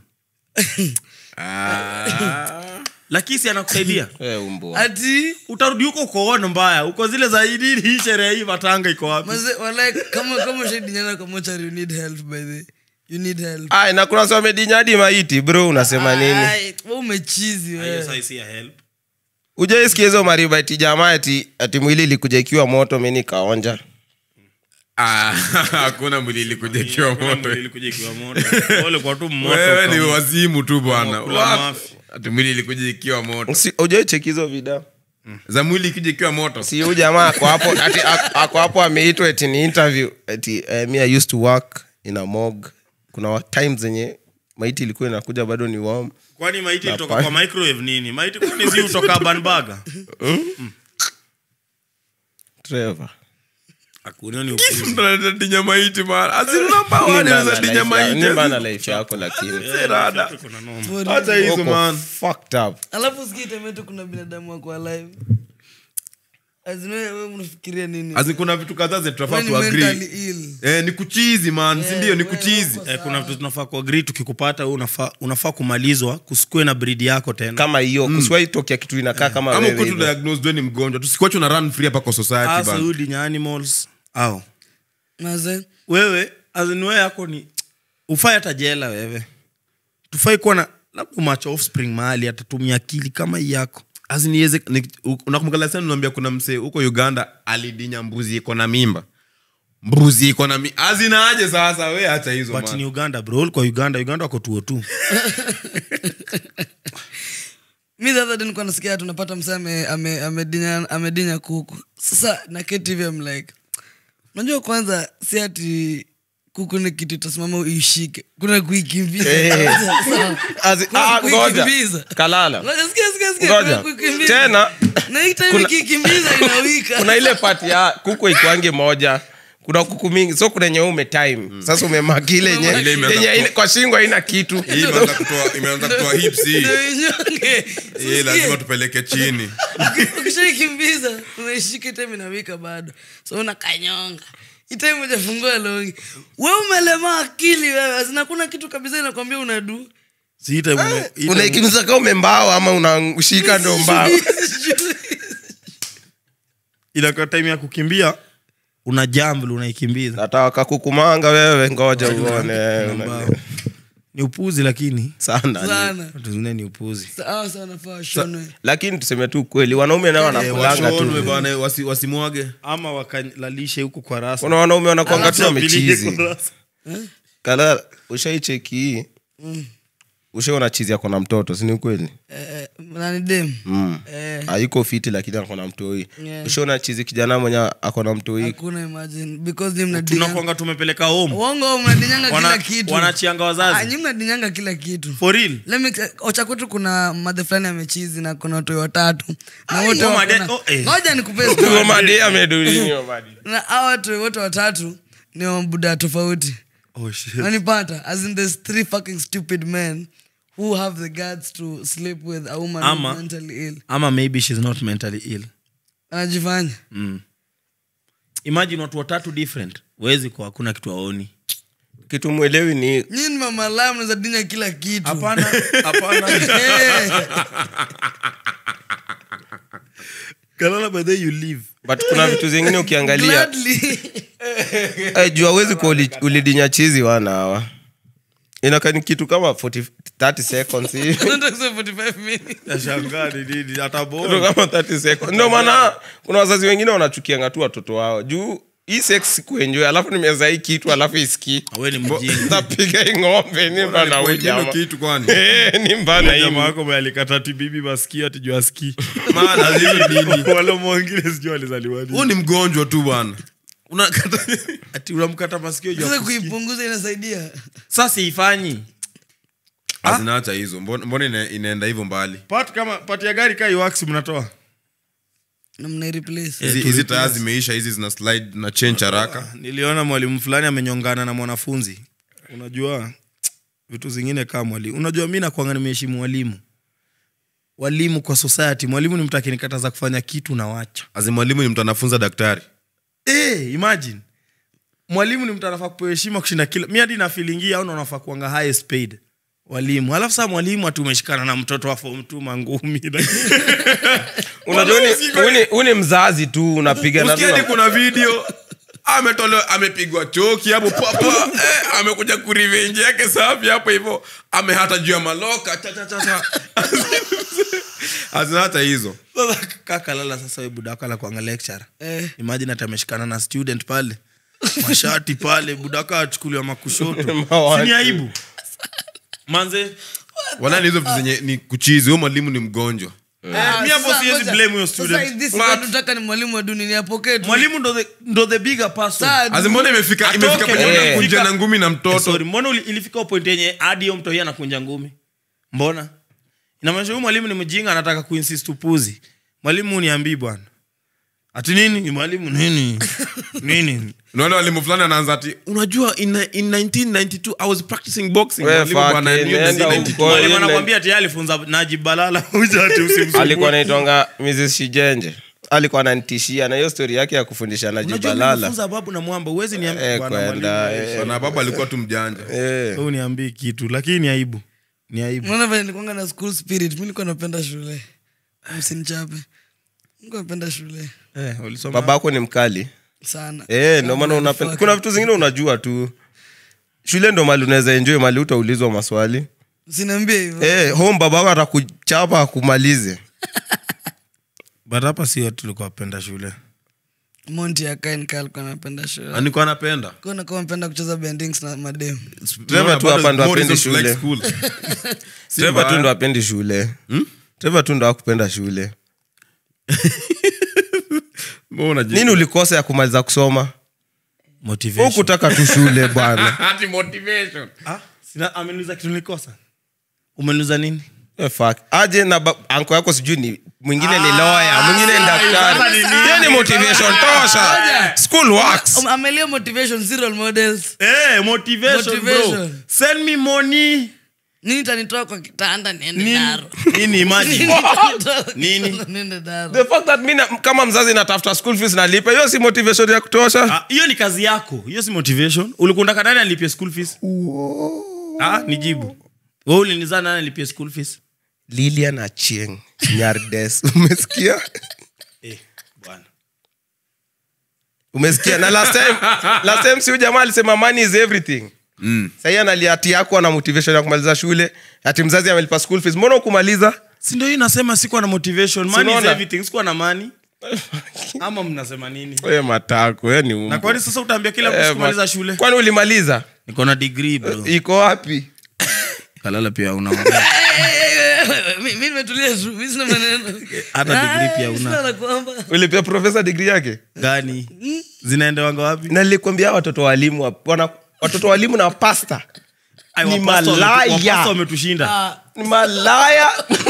Ah. lakini si anakusaidia eh umbo ati utarudi huko kuona mbaya uko zile zaidi hii sherehe hii matanga iko wapi maze wala kama kama shedinyana kwa mochari you need help by the you need help ai na kuna soma dinyadi maiti bro unasema nini Ai, wewe umechizi hiyo wewe sasa si ya help ujaisikia hizo mariba ati jamaa ati ati mwili ilikuja ikiwa moto mimi nikaonja Ah, hakuna mwili ilikuja ikiwa moto ilikuja ikiwa moto ole kwa tu moto wewe ni kama- wazimu tu bwana kula Wapi? mafi. ati mwili ilikuja ikiwa moto si ujaicheki hizo video za mwili ikija ikiwa moto si huyu jamaa ako hapo ati ak- ako hapo ameitwa eti ni interview ati uh, me I used to work in a morgue kuna wa- times zenye maiti ilikuwa inakuja bado ni warm kwani maiti Na kutoka pa- kwa microwave nini maiti kwani si kutoka banbaga Trevor hakuna ni upuzi tunaleta dinya maiti bwana azina mbawani za dinya maiti ni bana life yako lakini rada kuna noma hata hizo Uko man fucked up alafu sikia temeto kuna binadamu wako alive azina wewe unafikiria nini azin kuna vitu kadhaa zetu tunafaa Wewe tu ni agree mentally ill eh ni kuchizi man si ndio ni wewe kuchizi uko eh, kuna vitu tunafaa kuagree tukikupata wewe unafaa unafaa kumalizwa kusikue na breed yako tena kama hiyo kusiwahi tokea kitu inakaa kama kama wewe uko tu hivyo. diagnosed wewe ni mgonjwa tusikwache na run free hapa kwa society asa bana udi nya animals au maze wewe aziniwe yako ni ufai hata jela wewe tufai kuwa na labda umacha offspring mahali atatumia akili kama hii yako aziniweze unakumbuka last time niambia kuna msee huko Uganda alidinya mbuzi iko na mimba mbuzi iko na mimba azinaaje sasa wewe acha hizo but man ni Uganda bro ulikuwa Uganda Uganda wako tuo tu mi the other day nilikuwa nasikia tunapata msee ame- ame- amedinya amedinya kuku sasa na K T V I'm like unajua kwanza si ati kuku ni kitu itasimama uishike kuna kuikimbiza Eh. Sawa. Azi- Kuna ah, ngoja kuikimbiza. kalala Ngoja, sikia, sikia, sikia, Ngoja. kuna kuikimbiza. Tena, na hii time kuna- ikikimbiza inawika kuna ile pati ya kuku ikwange moja kuna kuku mingi so kuna yenye umetime sasa umemaki ile yenye Ile imeanza yenye kutoa- ine- kwa shingo haina kitu hii imeanza kutoa imeanza kutoa hips hii Ndio inyonge. hii lazima tupeleke chini ukishaikimbiza unaishika time inawika bado so unakanyonga itime ujafungua longi we umelema akili wewe azina kuna kitu kabisa inakwambia unadu siita unaikimiza kama umembao ama unashika ndo mbao ila time ya kukimbia una jambo unaikimbiza nataka kukumanga wewe ngoja uone Ambao ni upuzi lakini sana sana watu zingine ni upuzi sawa sana faa shonwe lakini tuseme tu kweli wanaume nao wanakulanga washonwe tu bana wasi- wasimwage ama wakalalishe huku kwa rasa kuna wanaume wanakwanga tu Alafu apilike wamechizi kwa rasa. kala ushaicheki hii ushaona chizi ako na mtoto sini ukweli eh, nani dem mm. eh, hayuko fiti lakini ako na mtoi Yeah. ushaona chizi kijana mwenye ako na mtoi hakuna imagine because ni mnadinyanga tunakwanga tumepeleka home uongo mnadinyanga kila Wana- kitu wanachianga Ah, wazazi nyi mnadinyanga kila kitu for real Let me ocha kwetu kuna madhe fulani amechizi na kuna watoi watatu na wote oh, wako made- na- oh, eh. ngoja nikupe Huyo story. madi ameduliwa madi na hawa watoi wote watatu ni wabuda tofauti oh shit nanipata as in there's three fucking stupid men who have the guts to sleep with a woman Ama- who's mentally ill ama maybe she's not mentally ill anajifanya mm. imagine watu watatu different wezi kwa hakuna kitu aoni kitu mwelewi ni nyini ni mama lao mnaweza dinya kila kitu hapana hapana Eh, kalala by the way you live but kuna vitu zingine ukiangalia gladly. eh, juu awezi kuwa uli- ulidinya chizi wana hawa inakaa ni kitu kama forty thirty seconds hivi. Nataka kusema forty-five minutes. Nashangaa ni nini hata Ndio bora. kama thirty seconds. Ndio maana kuna wazazi wengine wanachukianga tu watoto wao. Juu hii sex kuenjoy alafu nimeza hii kitu alafu isikii. Wewe ni mjinga. Tapiga hii ng'ombe ni mbana Kwa uja. hiyo kitu kwani. Eh, ni mbana hii. Jamaa wako alikata ti bibi masikio ati juu asikii. Maana hizo nini? Wale mwingine sijui alizaliwa nini. Huyu ni mgonjwa tu bwana. Unakata Ati unamkata masikio juu. Sasa asikii. kuipunguza inasaidia. Sasa ifanyi. azinaacha hizo. Mbona mbona ina, inaenda hivyo mbali? Part kama part ya gari kai wax mnatoa. Na mna replace. Hizi hizi tayari zimeisha, hizi zina slide na change haraka. Niliona mwalimu fulani amenyongana na mwanafunzi. Unajua vitu zingine kama mwalimu. Unajua mimi nakuanga nimeheshimu walimu. Walimu kwa society, mwalimu ni mtu akinikataza kufanya kitu na wacha. Azi mwalimu ni mtu anafunza daktari. Eh, imagine. Mwalimu ni mtu anafaa kupewa heshima kushinda kila. Mimi hadi na feeling au unafaa kuanga highest paid. Walimu. Alafu sasa mwalimu atu umeshikana na mtoto wa form two mangumi. Unajua ni uni mzazi tu unapiga na Usikie kuna video ametolewa amepigwa choki hapo papa eh, amekuja ku revenge yake safi hapo hivyo amehata juu ya maloka cha cha cha. Azina hata hizo. Sasa kaka lala sasa wewe budaka la kuanga lecturer. Eh. Imagine atameshikana na student pale. Mashati pale budaka achukuliwa makushoto. Mawati. Si ni aibu. Manze Wala ni hizo vitu zenye ni kuchizi. Huyo mwalimu ni mgonjwa. mimi hapo siwezi blame huyo student. Sasa this is tunataka ni mwalimu wa dunia ni apokee tu. Mwalimu ndo the ndo the bigger person. Sasa Azi mbona imefika Atoke, imefika kwenye eh. kunja na ngumi na mtoto. Sorry, mbona uli- ilifika point yenye hadi hiyo mtu yeye anakunja ngumi? Mbona? Inamaanisha huyu mwalimu ni mjinga anataka kuinsist upuzi. Mwalimu uniambii bwana. Ati nini? Ni mwalimu nini? Nini? Unaona walimu fulani anaanza ati unajua in, in nineteen ninety-two I was practicing boxing. We Mwalimu fuck bwana, it, hiyo ni nenda ninety-two. huko. Mwalimu yule- anakuambia ati yeye alifunza Najib Balala huja ati usimsumbue. alikuwa anaitwanga Missus Shijenje. Alikuwa ananitishia na hiyo story yake ya kufundisha na Unajua Jibalala. alifunza babu na mwamba uwezi niambia Eh, bwana kwenda, mwalimu. eh. Bwana baba alikuwa tu mjanja. Eh. Wewe niambii kitu lakini ni aibu. Ni aibu. Unaona vile nilikuwa na school spirit. Mimi nilikuwa napenda shule. Msinichape. Nilikuwa napenda shule Eh, ulisoma. Babako ni mkali. sana. Eh, ndio maana unapenda. Kuna vitu zingine unajua tu. Shule ndo mali unaweza enjoy, mali utaulizwa maswali. Usiniambie hivyo. Eh, home babako atakuchapa akumalize. But hapa si watu tulikuwa penda shule. Monty akain alikuwa anapenda shule. Alikuwa anapenda. Kuna kama anapenda kucheza bendings na madem. Trevor tu hapa ndo More apendi reasons to like shule. school. Si Trevor tu mbaya. ndo apendi shule. Trevor tu ndo hakupenda shule. Mbona unaji- Nini ulikosa ya kumaliza kusoma? Motivation. Hukutaka tu shule bwana. Ati motivation. Ah, sina ameniuliza kitu nilikosa. Umeniuliza nini? Eh, fuck. Aje na ba- anko yako sijui ni mwingine ni lawyer, mwingine ni daktari. Hiyo ni motivation tosha. School works. Um, amelia motivation zero models. Eh, motivation, bro. Motivation. Send me money. Nini tanitoa kwa kitanda niende Nini? daro. Nini imagine? Nini tanitoa kwa Nini? kitanda niende daro. The fact that mimi kama mzazi natafuta school fees nalipa, hiyo si motivation ya kutosha. Ah, hiyo ni kazi yako. Hiyo si motivation. Ulikunda nani alipia school fees? Ah, nijibu. Wewe ulinizaa nani alipia school fees? Lilian Achieng Nyardes. Umesikia? Eh, bwana. Umesikia? Na last time, last time si huyu jamaa alisema money is everything. Mm. Sasa analia ati yako na motivation ya kumaliza shule, ati mzazi amelipa school fees. Mbona ukumaliza? Si ndio hii nasema sikuwa na motivation. Money is Unaona? everything. Sikuwa na money. Ama mnasema nini? Wewe matako, wewe ni umbo. Na kwani sasa utaambia kila mtu Eh, sikumaliza ma- shule? Kwani ulimaliza? Niko na degree bro. Iko wapi? Kalala pia unaongea. Mimi nimetulia tu. Mimi sina maneno. Hata degree pia Ah, una. sina la kwamba. Ulipea professor degree yake? Gani? Zinaendewanga wapi? Na nilikwambia watoto walimu wa- wana watoto walimu na pasta. Ai, Ni wapasta wametu- malaya. wapasta wametushinda. Ah, Ni malaya.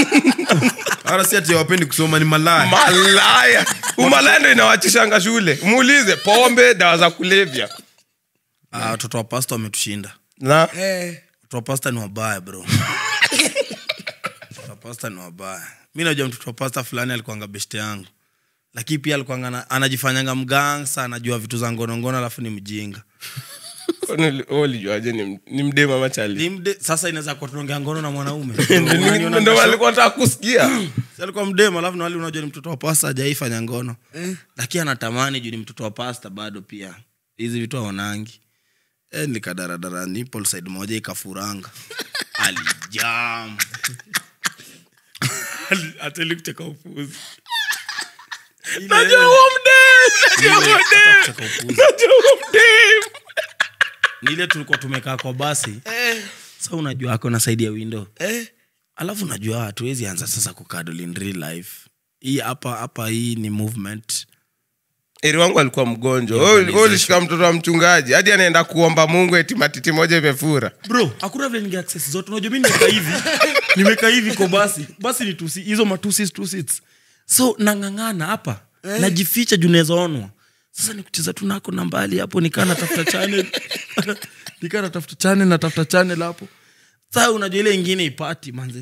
Hata si ati hawapendi kusoma ni malaya. Malaya. Umalaya ndio inawachishanga shule. Muulize pombe, dawa za kulevya. Ah, watoto wa pasta wametushinda. Na eh. Watoto wa pasta ni wabaya bro. Watoto wa pasta ni wabaya. Mimi najua mtoto wa pasta fulani alikuanga beshte yangu. Lakini pia alikuanga ana- anajifanyanga mgangsa, anajua vitu za ngono ngono alafu ni mjinga. kwani uli- wewe ulijuaje ni ni mdema machali? Ni mde, sasa inaweza kuwa tunaongea ngono na mwanaume. Ndio ndio walikuwa wanataka kusikia. Si alikuwa mdema alafu na wale unajua ni mtoto wa pasta hajaifanya ngono. Lakini anatamani juu ni mtoto wa pasta bado pia. Hizi vitu haonangi. Eh, nikadaradara nipple side moja ikafuranga. alijam ateli kucheka upuzi Najua huo mdem, najua huo mdem. Najua huo mdem. Nile tulikuwa tumekaa kwa basi. Eh. Sasa unajua ako na side ya window. Eh. Alafu unajua hatuwezi anza sasa kukadol in real life. Hii hapa hapa hii ni movement. Eri wangu alikuwa mgonjwa. Wewe ulishika mtoto wa mchungaji. Hadi anaenda kuomba Mungu eti matiti moja imefura. Bro, hakuna vile ninge access zote. Unajua mimi nimekaa hivi. Nimekaa hivi kwa basi. Basi ni two seats, hizo ma two seats, two seats. So nangangana hapa. Eh. Najificha juu naweza onwa. Sasa nikucheza tu nako na mbali hapo nikaa natafuta channel. Nikaa natafuta channel na tafuta channel hapo. Sasa unajua ile nyingine ipati manze.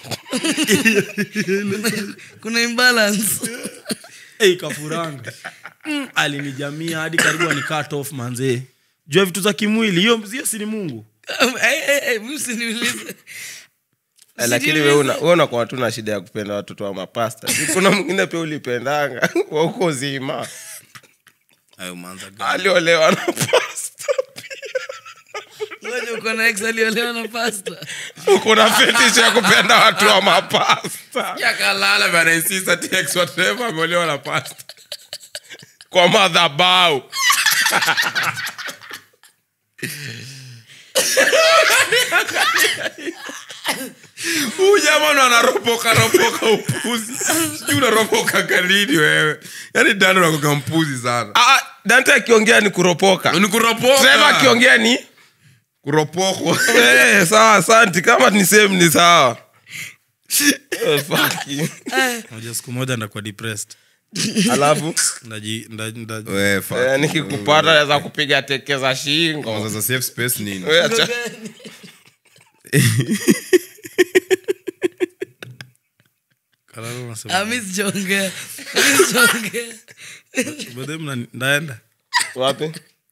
Kuna imbalance. Eh, kafuranga. Mm, alinijamia hadi karibu ni cut off manze. Jua vitu za kimwili, hiyo hiyo si ni Mungu. Eh eh eh, msiniulize. Lakini wewe una wewe unakuwa tu na shida ya kupenda watoto wa mapasta. Kuna mwingine pia ulipendanga wa uko zima. Ayo manza gani? Aliolewa na pasta. Wewe uko na ex aliolewa na pasta. Uko na fetish ya kupenda watu wa mapasta. Yakalala bana insist ati ex whatever ameolewa na pasta. Kwa madhabahu. Huyu jamaa anaropoka ropoka upuzi. Sijui unaropoka kanini wewe. Yaani Dante anakuwa mpuzi sana. Ah, Dante akiongea ni kuropoka. Ni kuropoka. Trevor akiongea ni kuropoko. Eh, sawa, asante. Kama ni same ni sawa. Eh, fuck you. Unajua siku moja ndakuwa depressed. Alafu Ndaji ndaji. Wewe fuck. eh, nikikupata naweza kupiga teke za shingo. Sasa safe space nini? Wewe acha. Kalalo unasema. Amis jonge. Amis jonge. Bado mna ndaenda. Wapi?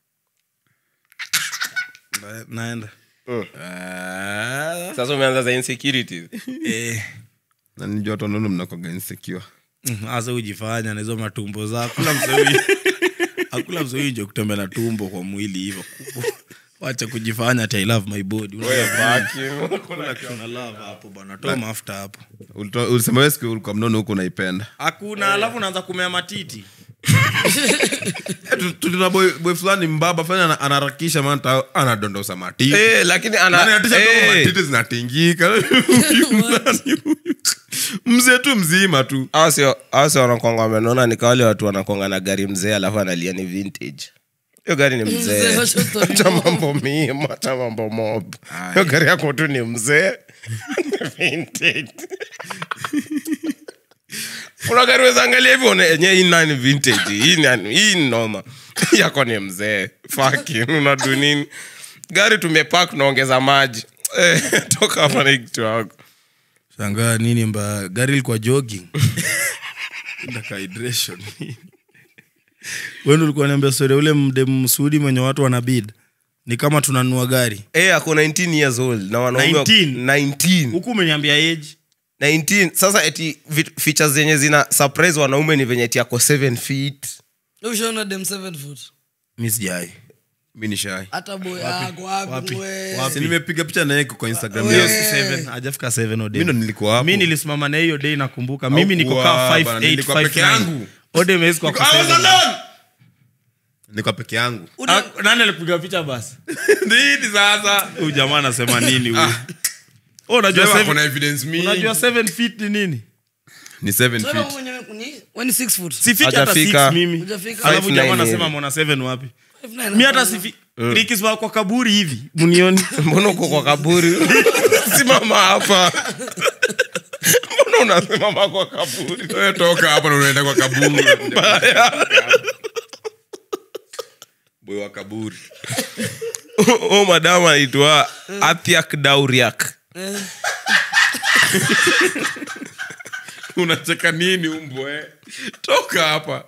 Nda- Naenda. Mm. Ah. Sasa umeanza za insecurities. Eh. Na nijua watu wanaona mnakuwa insecure. Asa ujifanya na hizo matumbo zako. Hakuna msewii. Hakuna msewii nje kutembea na tumbo kwa mwili hivyo. Wacha kujifanya ati I love my body. Wewe fuck you. Kuna kuna love hapo bana. Toa mafuta hapo. Ulitoa- Ulisema wewe siku ulikuwa mnono huko unaipenda. Hakuna, alafu unaanza kumea matiti. Tuna boy boy fulani mbaba fulani ana- anaharakisha maana anadondosa matiti. Eh, lakini ana Nani anatisha kama eh, matiti zinatingika. Nani huyu? Mzee tu mzima tu. Asio asio wanakonga wamenona ni wale watu wanakonga na gari mzee alafu analia ni vintage. Hiyo gari ni mzee. Mzee, wacha story Acha mambo mimi, acha mambo mob. Hiyo gari yako tu ni mzee. Vintage. Kuna gari weza angalia hivyo una yenyewe hii nani vintage. Hii ni hii ni noma. Yako ni mzee. Fuck you. Unadu nini? Gari tumepark naongeza maji. Eh, toka hapa na kitu yako. Shangaa nini mba gari ilikuwa jogging. Ndaka hydration. Wewe ulikuwa unaniambia story ule mde msudi mwenye watu wanabid. Ni kama tunanunua gari. Eh, ako nineteen years old na wanaume wako- nineteen? nineteen. Huku umeniambia age. nineteen. Sasa eti vit- features zenye zina surprise wanaume ni venye eti yako seven feet. Ushaona dem seven foot. Mimi sijai. Mimi ni shy. Hata boy yako wapi wewe. Si nimepiga picha na yeye kwa Instagram Wewe. yangu. seven, hajafika seven ode. Mimi ndo nilikuwa hapo. Mimi nilisimama na hiyo day nakumbuka. Mimi niko Haukuwa, kaa five bana, eight nilikuwa five peke nine. yangu. Ode mezi kwa I was seven. alone. Nilikuwa peke yangu. Ah, nani alipiga picha basi? Nini sasa? Huyu jamaa anasema nini huyu? Oh, unajua Sema seven. kuna evidence mingi. Unajua seven feet ni nini? Ni seven Sasa feet. mwenyewe kuni wewe ni six foot. Sifiki hata Hajafika. six mimi. Hujafika. Alafu Five jamaa nine anasema hivi. mwana seven wapi? Five nine Mimi hata hapana. sifi nikisema kwa kaburi hivi. Munioni. Mbona uko kwa kaburi? Simama hapa. Mbona unasimama kwa kaburi? Wewe toka hapa na unaenda kwa kaburi. Boy wa kaburi. Oh, madam anaitwa Athiak Dauriak. Unacheka nini umbo eh? Toka hapa.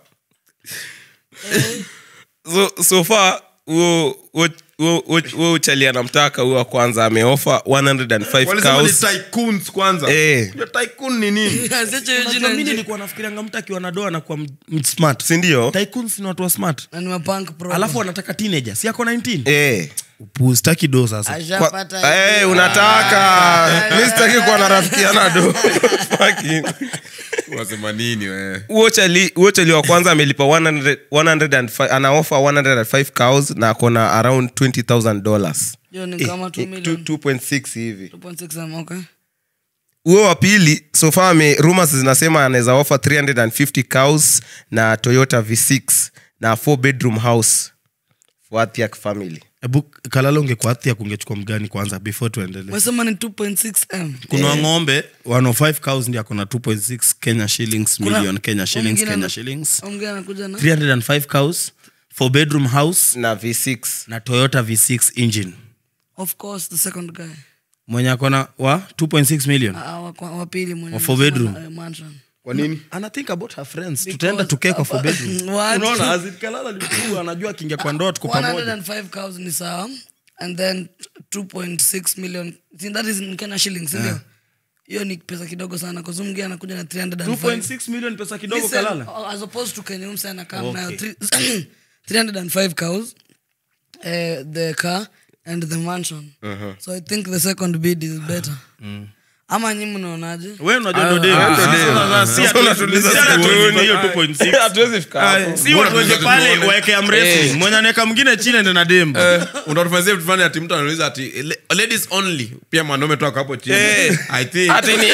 So so far wo wo wo wo uchali anamtaka huyo wa kwanza ameofa one hundred five Walisema ni cows. tycoons kwanza. Eh. Hiyo tycoon ni nini? Asiache hiyo Unajua jina mimi nje. nilikuwa nafikirianga mtu akiwa na doa na kwa smart. Si ndio? Tycoons ni watu wa smart. Na ni mapunk pro. Alafu wanataka teenager. Si yako nineteen? Eh. upuzi taki do sasa Ashapata. Eh, unataka mimi sitaki kuwa na rafiki ana do fucking wasema nini wewe Uochali Uochali wa kwanza amelipa one hundred one hundred five ana offer one hundred five cows na akona around twenty thousand dollars. Hiyo ni kama two million. two point six hivi. two point six am okay. Huo wa pili so far me rumors zinasema anaweza offer three hundred fifty cows na Toyota V six na four bedroom house for Atiak family. Ebu Kalala ungekuwa Atiak ungechukua mgani kwanza before tuendelee? Wasema ni two point six am. Kuna ng'ombe one oh five cows ndio akona two point six Kenya shillings Kuna- million Kenya shillings Ongea Kenya na- shillings Ongea nakuja na. three hundred five cows four bedroom house Na V six. na Toyota V six engine Of course the second guy. mwenye akona wa two point six million. Ah, wa kwa- wa pili mwenye. Wa four bedroom. eh, mansion. kwa nini Ana think about her friends. Tutaenda tukee kwa four bedroom. What? Unaona Azid Kalala lipo anajua kingia kwa ndoa tuko one pamoja. hundred five cows ni sawa and then two point six million. See, that is in Kenya shillings, ndio. Hiyo ni pesa kidogo sana kwa sababu mgeni anakuja na three hundred two point five. six million pesa kidogo Listen, Kalala. as opposed to Kenya umsa na kama Okay. nayo three- three hundred five cows, uh, the car and the mansion. So I think the second bid is better. Ama nyinyi mnaonaje? Wewe unajua ndo ah, demu. ah, Sasa si Sasa unatuliza atuliza simuoni. hiyo two point six. Hatuwezi fika hapo. Si watu wenye pale waeke amrefu. Mwenye anaweka mwingine chini ndio na demu. unatufanyia vitu fulani ati mtu anauliza ati "Le- ladies only pia mwanaume toka hapo chini Eh. I think Ati ni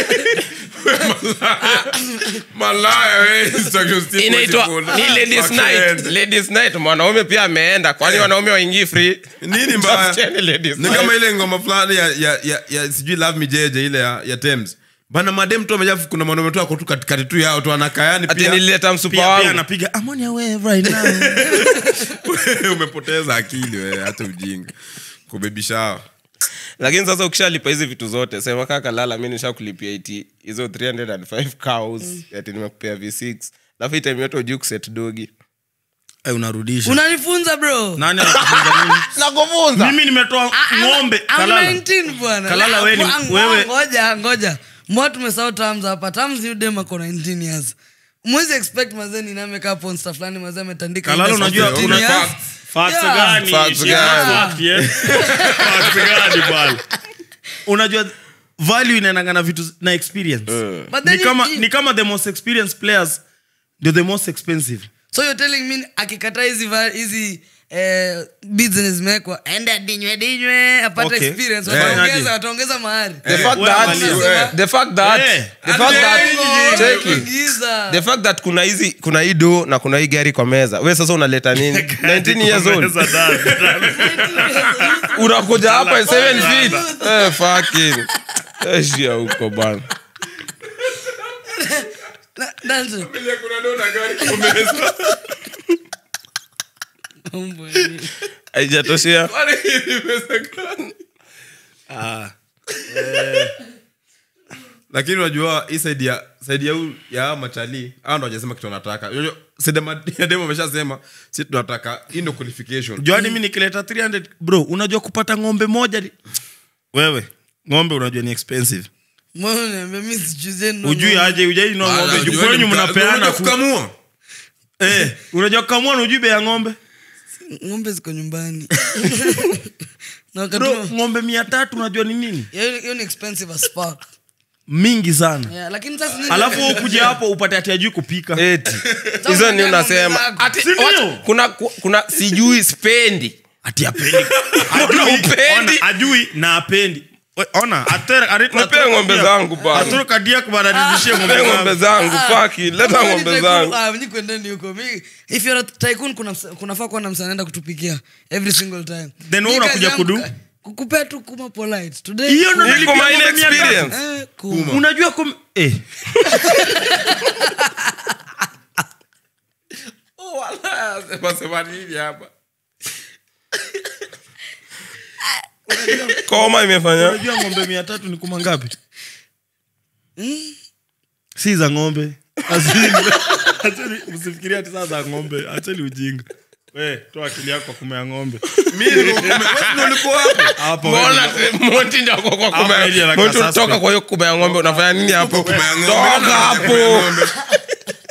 malaya wewe sitaki usiku inaitwa usiku. ni ladies Fuck night. it. Ladies night mwanaume pia ameenda. Kwani wanaume waingii free? nini mbaya Tafutieni ladies ni night. kama ile ngoma fulani ya, ya, ya, ya sijui love me jeje ile ya, ya Thames bana madem tu amejafu kuna mwanaume tu ako tu katikati tu yao tu anakayani Ati pia nilileta msupa Pia pia wangu. anapiga I'm on your way right now. umepoteza akili wewe hata ujinga kubebisha hao Lakini sasa ukishalipa hizi vitu zote sema kaka lala mimi nishakulipia iti hizo three hundred five cows ati nimekupea V six. Alafu hii time yote ujui kuset dogi. Eh, unarudisha. Unanifunza bro. Nani anakufunza nini? Nakufunza. Mimi nimetoa ng'ombe I'm Kalala. nineteen bwana. Kalala wewe ni- Ngo- wewe- ngoja ngoja. Mwa tumesahau terms hapa. Terms ni dem ako nineteen years. Mwezi expect mazeni na make up on stuff fulani mazeni ametandika. Kalala index unajua of fifteen una years. facts. Facts Yeah. gani? Facts Shit, gani? fact, yeah. Facts gani bwana? Unajua value inaendana na vitu na experience. But Ni then kama you- ni kama the most experienced players ndio the most expensive. So you're telling me akikataa hizi va- hizi eh, bids zenye zimewekwa enda dinywe dinywe apate Okay. experience Yeah. wataongeza wataongeza mahari. The fact wewe that angalia. the fact that Eh. the fact that check it. Giza. The fact that kuna hizi kuna hii do na kuna hii gari kwa meza. Wewe sasa unaleta nini? nineteen years old. Unakuja hapa seven feet. Eh fucking. Eh shia huko bana. Na- Dante. Mambo ya nini? Haijatoshea. lakini unajua hii side ya side ya huyu- ya hawa machali hao ndo hajasema kitu wanataka unajua side ya ma- ya demo ameshasema sisi tunataka hii ndo qualification Joani mimi nikileta three hundred bro, unajua kupata ng'ombe moja ni- wewe ng'ombe unajua ni expensive. Mbona uniambia mimi sijuzie ndio Ujui ng'ombe? aje ujai no ng'ombe Ala, juu unajua kwenyu ni mka- mnapeana unajua tu. kukamua Eh, unajua kukamua na ujui bei ya ng'ombe? Ng'ombe ziko nyumbani. Na wakati Bro, wa- ng'ombe mia tatu unajua ni nini? hiyo hiyo ni expensive as fuck. Mingi sana. Yeah, lakini sasa nini? Alafu ukuja hapo upate ati ajui kupika. Eti. Hizo ni unasema. Ng'ombe Ati Si ndio? wacha- kuna kuna sijui spendi. Ati apendi. Mbona Ajui, upendi? ona, ajui na apendi. We, ona, atera areta. Napea ng'ombe zangu bana. Atoro kadia kubaradishia ng'ombe Leta ng'ombe zangu. zangu fucking. Leta Kama ng'ombe ni zangu. tycoon, ah, mimi kwendeni huko. Mimi if you're a tycoon kuna msa- kunafaa kuwa na msanii anaenda kutupikia every single time. Then wewe Mimi unakuja kazi yangu kudu? ka- kukupea tu kuma polite. Today. Hiyo ndo kuma- nilipia Iko my ng'ombe mia tatu. experience. Eh, kuma. Unajua kum eh sema nini hapa Koma imefanya. unajua ng'ombe mia tatu ni kuma ngapi? Si za ng'ombe. Azini. Acheni msifikirie ati sasa za ng'ombe. Acheni ujinga. We, toa akili yako kwa kumea ng'ombe. mimi ndo wewe ndo ulikuwa hapo Hapo Mbona wewe. Monty ndio kwa kwa Ama ile kumea. la Monty suspect. toka kwa hiyo kumea ng'ombe unafanya nini hapo? kumea ng'ombe. Toka hapo.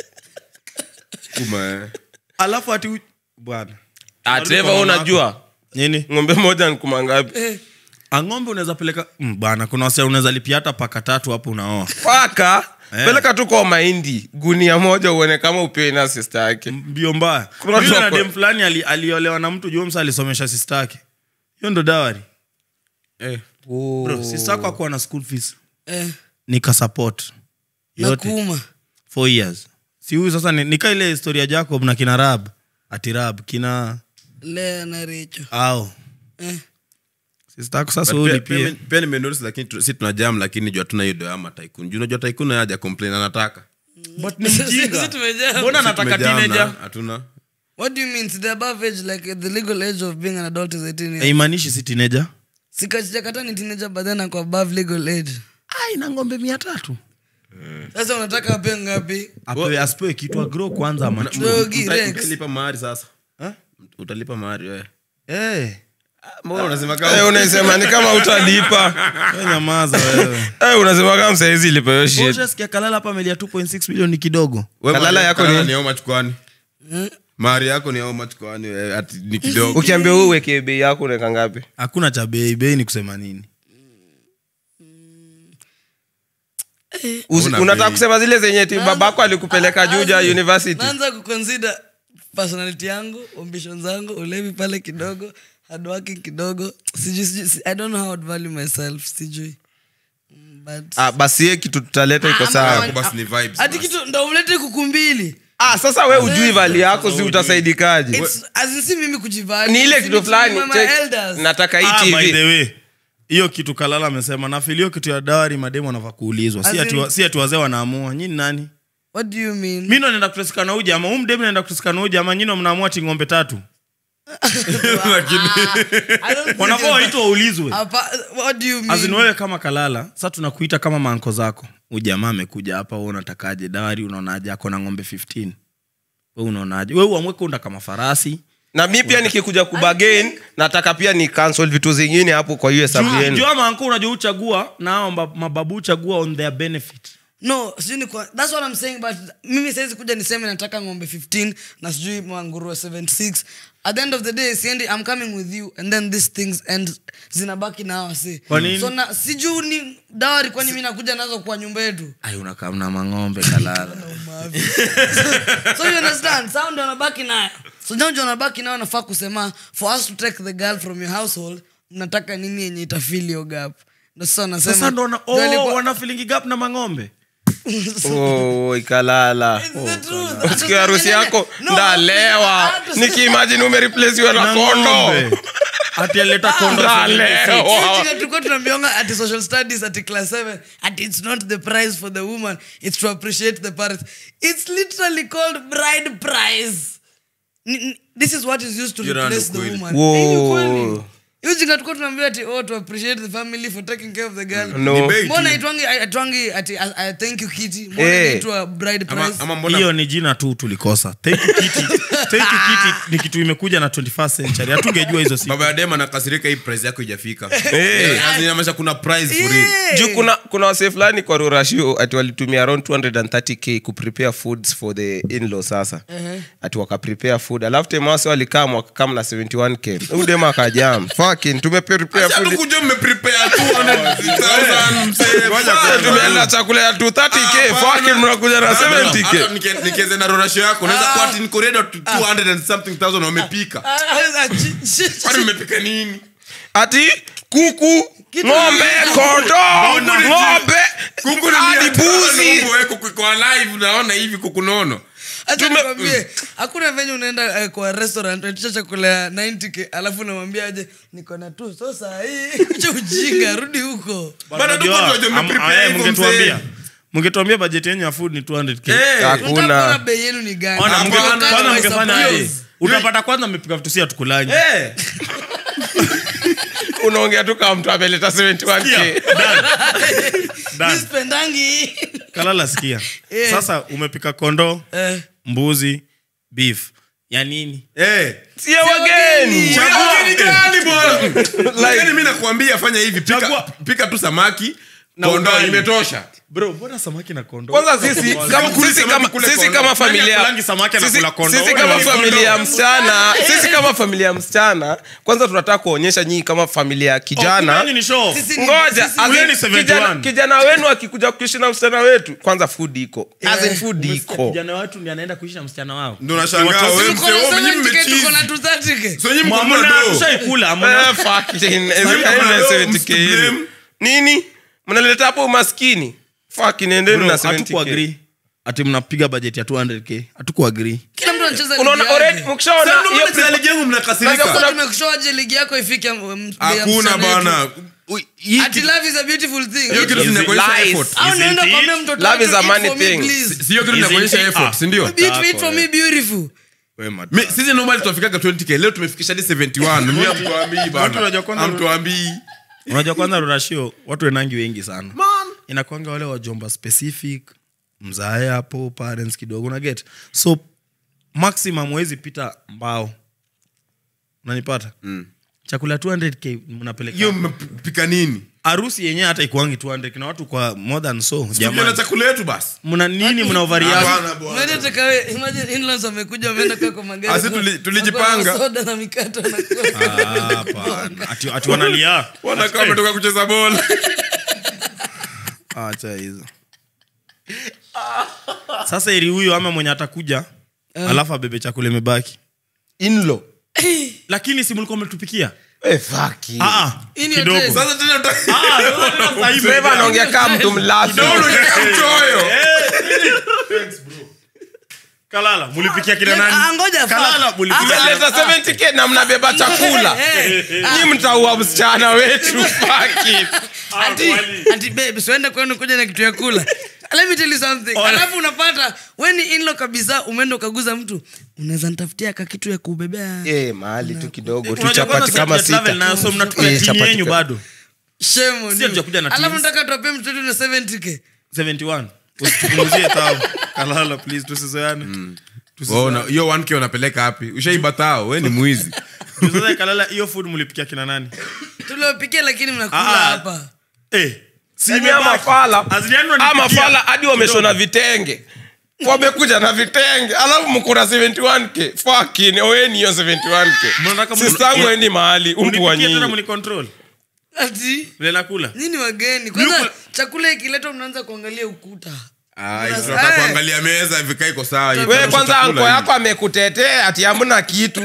kuma Alafu ati u- bwana. Ah, Trevor unajua. nini ng'ombe moja ni kuma ngapi? Eh, ang'ombe unaweza peleka mm, bana kuna wase unaweza lipia hata paka tatu hapo unaoa Paka Eh. peleka tu kwa mahindi gunia moja uone kama upewe na sister yake. mbio mbaya Kuna watu Mimi na wako- dem fulani ali- aliolewa na mtu juu msa alisomesha sister yake hiyo ndo dawari Eh. bro sister yako akuwa na school fees eh, nika support yote nakuuma. four years si huyu sasa ni- nika ile historia Jacob na kina Rab ati Rab kina Lea na Richo. au Eh, sister yako sasa But wewe pia- ulipie pia- pia nimenotice lakini tu- si tuna jam lakini jua tuna hiyo doa ama tycoon. Juu unajua tycoon haja complain anataka. but ni Sisi mjinga tumejaa. mbona anataka Tumejam na teenager hatuna. What do you mean? The above age, like the legal age of being an adult is eighteen years. haimaanishi si teenager Sikachijakata ni teenager but then ako above legal age. ai na ng'ombe mia tatu Sasa unataka ape ngapi? apewe asipewe kitu agro kwanza ama Dogi Uta- Rex. Utalipa mahari sasa. Utalipa mahari wewe. eh Mbona unasema Eh, kama unasema ni kama utalipa. wewe nyamaza wewe Eh, unasema kama saizi lipa hiyo shit. Boja sikia kalala hapa amelia two point six milioni kidogo wewe Kalala mahari yako kalala ni- ni how much kwani? Mahari yako ni how much kwani wewe ati ni kidogo. Ukiambia wewe uweke bei yako unaweka ngapi? hakuna cha bei bei ni kusema nini Usi- Una unataka bei. kusema zile zenye ti babako alikupeleka Juja Naanza- University. naanza kuconsider personality yangu, ambitions zangu, ulevi pale kidogo, hard working kidogo. Sijui sijui si- I don't know how to value myself, sijui. Mm, But Ah, basi yeye kitu tutaleta iko Ah, sawa. ama- Yako basi ni vibes. hadi basi. kitu ndo ulete kuku mbili. Ah, sasa we ujui vali yako si utasaidikaje? It's as in si mimi kujivali. Ni ile si kitu ni fulani. my check. elders. Nataka hii ah, by the T V. way hiyo kitu kalala amesema na filio kitu ya dawari mademo anafaa kuulizwa si As ati in- wa- si ati wazee wanaamua nyinyi nani What do you mean? mimi ndo naenda kutesikana na huyu jamaa huyu mdemu naenda kutesikana na huyu jamaa nyinyi ndo mnaamua ati ng'ombe tatu I don't think wanafaa it's- waitwe waulizwe Apa- what do you mean? azin wewe kama kalala sasa tunakuita kama manko zako huyu jamaa amekuja hapa wewe unatakaje dawari unaonaje ako na ng'ombe fifteen wewe unaonaje wewe uamweke unda kama farasi Na mimi pia nikikuja kubagain nataka pia ni cancel vitu zingine hapo kwa hiyo hesabu yenu. jua manko unajua uchagua na hao mba- mababu uchagua on their benefit No, sijui ni kwa, that's what I'm saying, but mimi saizi kuja niseme nataka ng'ombe fifteen na sijui manguruwe seventy-six. At the end of the day, siendi, I'm coming with you and then these things and zinabaki na hawa si. Kwa nini? So na sijui ni dawari kwani mimi nakuja nazo kwa nyumba yetu. ai unakaa na mang'ombe kalala So you understand, sound wanabaki nayo. So now ndio wanabaki nayo nafaa kusema for us to take the girl from your household, mnataka nini yenye itafill your gap. Ndio sasa nasema. sasa ndo wana- ndio oh, ilikuwa- wana feeling gap na mang'ombe Oh, ikalala. It's the truth. Siku ya harusi yako No, ndalewa. I have to say- Nikiimagine umereplace na kondo. ati aleta kondo Ndalewa. Eti tulikuwa tunaambiwa ati social studies ati class seven ati it's not the prize for the woman, it's to appreciate the parents. It's literally called bride prize. Ni- ni- this is what is used to You're replace not the kweli. woman. Whoa. Hii ni kweli. Hiyo jinga tulikuwa tunaambiwa ati oh, to appreciate the family for taking care of the girl. No. Debate. Mbona itwangi itwangi ati I, I thank you Kitty. Mbona Eh. inaitwa bride Ama prize? ama mbona hiyo ni jina tu tulikosa thank you Kitty. Thank you Kitty ni kitu imekuja na twenty-first century hatungejua hizo siku baba ya dema nakasirika hii prize yako ijafika. Eh. Yaani inamaanisha kuna prize for it. Yeah. Juu kuna kuna wasee fulani kwa Rurashio ati walitumia around two hundred thirty k kuprepare foods for the in-law sasa. Ati wakaprepare food. Alafu tema wase walikaa wakakam na seventy-one k. Huyu dema akajam. Fucking tumeprepare Acha tu food. kuja mmeprepare two hundred thousand msee. Fine. Tumeenda chakula ya two hundred thirty k. Hapana. Fucking mnakuja na seventy k. Hata nike- nikianza na rorasho yako unaweza kuwa ati niko ready to two hundred and something thousand wamepika. Ah, ah, chi- chi- Kwani mmepika nini? Ati kuku, ng'ombe, kondo, ng'ombe, Kuku hadi ni buzi. kuku kwa live unaona hivi kuku nono. Acha nikwambie, hakuna venye unaenda eh, kwa restaurant unaitisha chakula ya ninety k alafu unamwambia aje niko na tu so saa hii acha ujinga rudi huko. Bado tuko tunajua mmeprepare hivyo mngetuambia mzee. mngetuambia budget yenu ya food ni two hundred k Eh, Hakuna. Unataka kuona bei yenu ni gani? Ona, mnge- Hapana, kwanza Kama mngefanya suppose. aje utapata kwanza mmepika vitu si hatukulanyi eh. Unaongea tu kama mtu ameleta seventy-one k. Mimi sipendangi. kalala sikia Eh. sasa umepika kondo Eh, mbuzi beef ya nini Eh. Si ya wageni. Chagua ni gani bwana? Like- Lakini mimi nakwambia fanya hivi, pika Chagua. pika tu samaki, Kondoo imetosha. Bro, mbona samaki na kondoo? Kwanza sisi kama sisi kama sisi kama familia Kulangi samaki sisi, anakula kondoo. sisi kama familia ya msichana, sisi kama familia ya msichana, kwanza tunataka kuonyesha nyinyi kama familia ya kijana. Ni show. Sisi ni- Ngoja, sisi- as in, Ule ni seventy kijana, one. kijana wenu akikuja kuishi na msichana wetu, kwanza food iko. As in food iko. Kijana watu ndiye anaenda kuishi na msichana wao. Ndio nashangaa wewe Tuko mzee na wewe mnyime seventy K, cheese. tuko na two thirty K. So nyinyi mko Mbona na do. tushaikula? Eh, Mbona fucking Sasa seventy K. blame. Nini? Mnaleta hapo umaskini? Fucking endeni na seventy hatuku K. agree. Ati mnapiga budget ya two hundred K. Hatuku agree. Kila mtu anacheza ligi Unaona yake. already mkishaona Sasa ndio hiyo maana ligi yangu mnakasirika. Sasa tumekushoaje ligi yako ifike um, bei ya Hakuna msichana yetu? bana. Ui, hii Ati kitu- love is a beautiful thing. hiyo kitu Is it zinakuonyesha lies? effort. Au Isn't unaenda it? kuambia mtoto Love wako, is a "Eat money for me, thing." please. Si hiyo kitu Isn't zinakuonyesha it? effort, Ah. si ndio? Eat for- eat for me, beautiful. Mi- sisi normally tunafikaga twenty K. Leo tumefikisha hadi seventy one. Mimi hamtuambii Watu bana. wanajua kwanza- Hamtuambii. Unajua kwanza Rurashio watu wenangi wengi sana. Inakuanga wale wajomba specific, mzae hapo, parents kidogo na get. So maximum huwezi pita mbao. Unanipata? Mm. Chakula two hundred K mnapeleka. Hiyo mmepika nini? Harusi yenyewe hata ikuangi two hundred K na watu kwa more than so. Jamani na Jamani. chakula yetu basi. Mna nini mna overreact? Hapana bwana. Unaenda tekawe, imagine in-laws wamekuja, wameenda kwa kwa magari. Asi tuli- tulijipanga. Wako na soda na mikate wanakula. Ah, hapana. Ati ati wanalia. Wanakaa wametoka kucheza bola. Acha hizo. Sasa ili huyo ama mwenye atakuja alafu abebe chakula imebaki. in-law. Lakini si mlikuwa mmetupikia? Eh, fucking. Ah ah. In your Kidogo. taste. Sasa tena uta- Ah, sasa hivi. Trevor anaongea kama mtu mlafi. Ndio unakaa mchoyo. Kalala, mulipikia kina Ah, nani? ngoja, fuck. Kalala, mulipikia kina Mnaleta seventy K na mnabeba chakula. Nyinyi mtaua msichana wetu. Fucking. Ati, ati babe, siende kwenu kuja na kitu ya kula. Let me tell you something. Alafu unapata wewe ni in-law kabisa, umeenda ukaguza mtu, unaweza nitafutia ka kitu ya kubebea. Eh, mahali tu kidogo tu Unajua chapati kwanza kama sisi travel sita. nayo, so mnatupia Eh, tini chapati yenyu ka- bado. Shame on Si you. hatujakuja na Alafu teams. nataka tuwapie mtoto na seventy K. seventy one. Usitupunguzie tao. Kalala please tusizoeane. Waona hiyo one K unapeleka wapi? Ushaiba tao, wewe ni mwizi. Tusizoe kalala hiyo food mulipikia kina nani? Tuliopikia lakini mnakula Ah. hapa. Eh. Si Yaani ama fala. Aziliano Ama fala hadi wameshona vitenge. Wamekuja na vitenge. Alafu mko na seventy one K. Fucking oweni hiyo seventy one K. Mnataka Sister yangu endi mahali umpu wa Unipikia tena nyinyi. mnicontrol. Ati Vile nakula. nini wageni? Kwanza Yuko- chakula ikiletwa mnaanza kuangalia ukuta. Ah, Unasa- tunataka eh. kuangalia meza vikaa iko sawa hivi. Wewe kwanza Chakula anko hivi. yako amekutetea ati hamna kitu.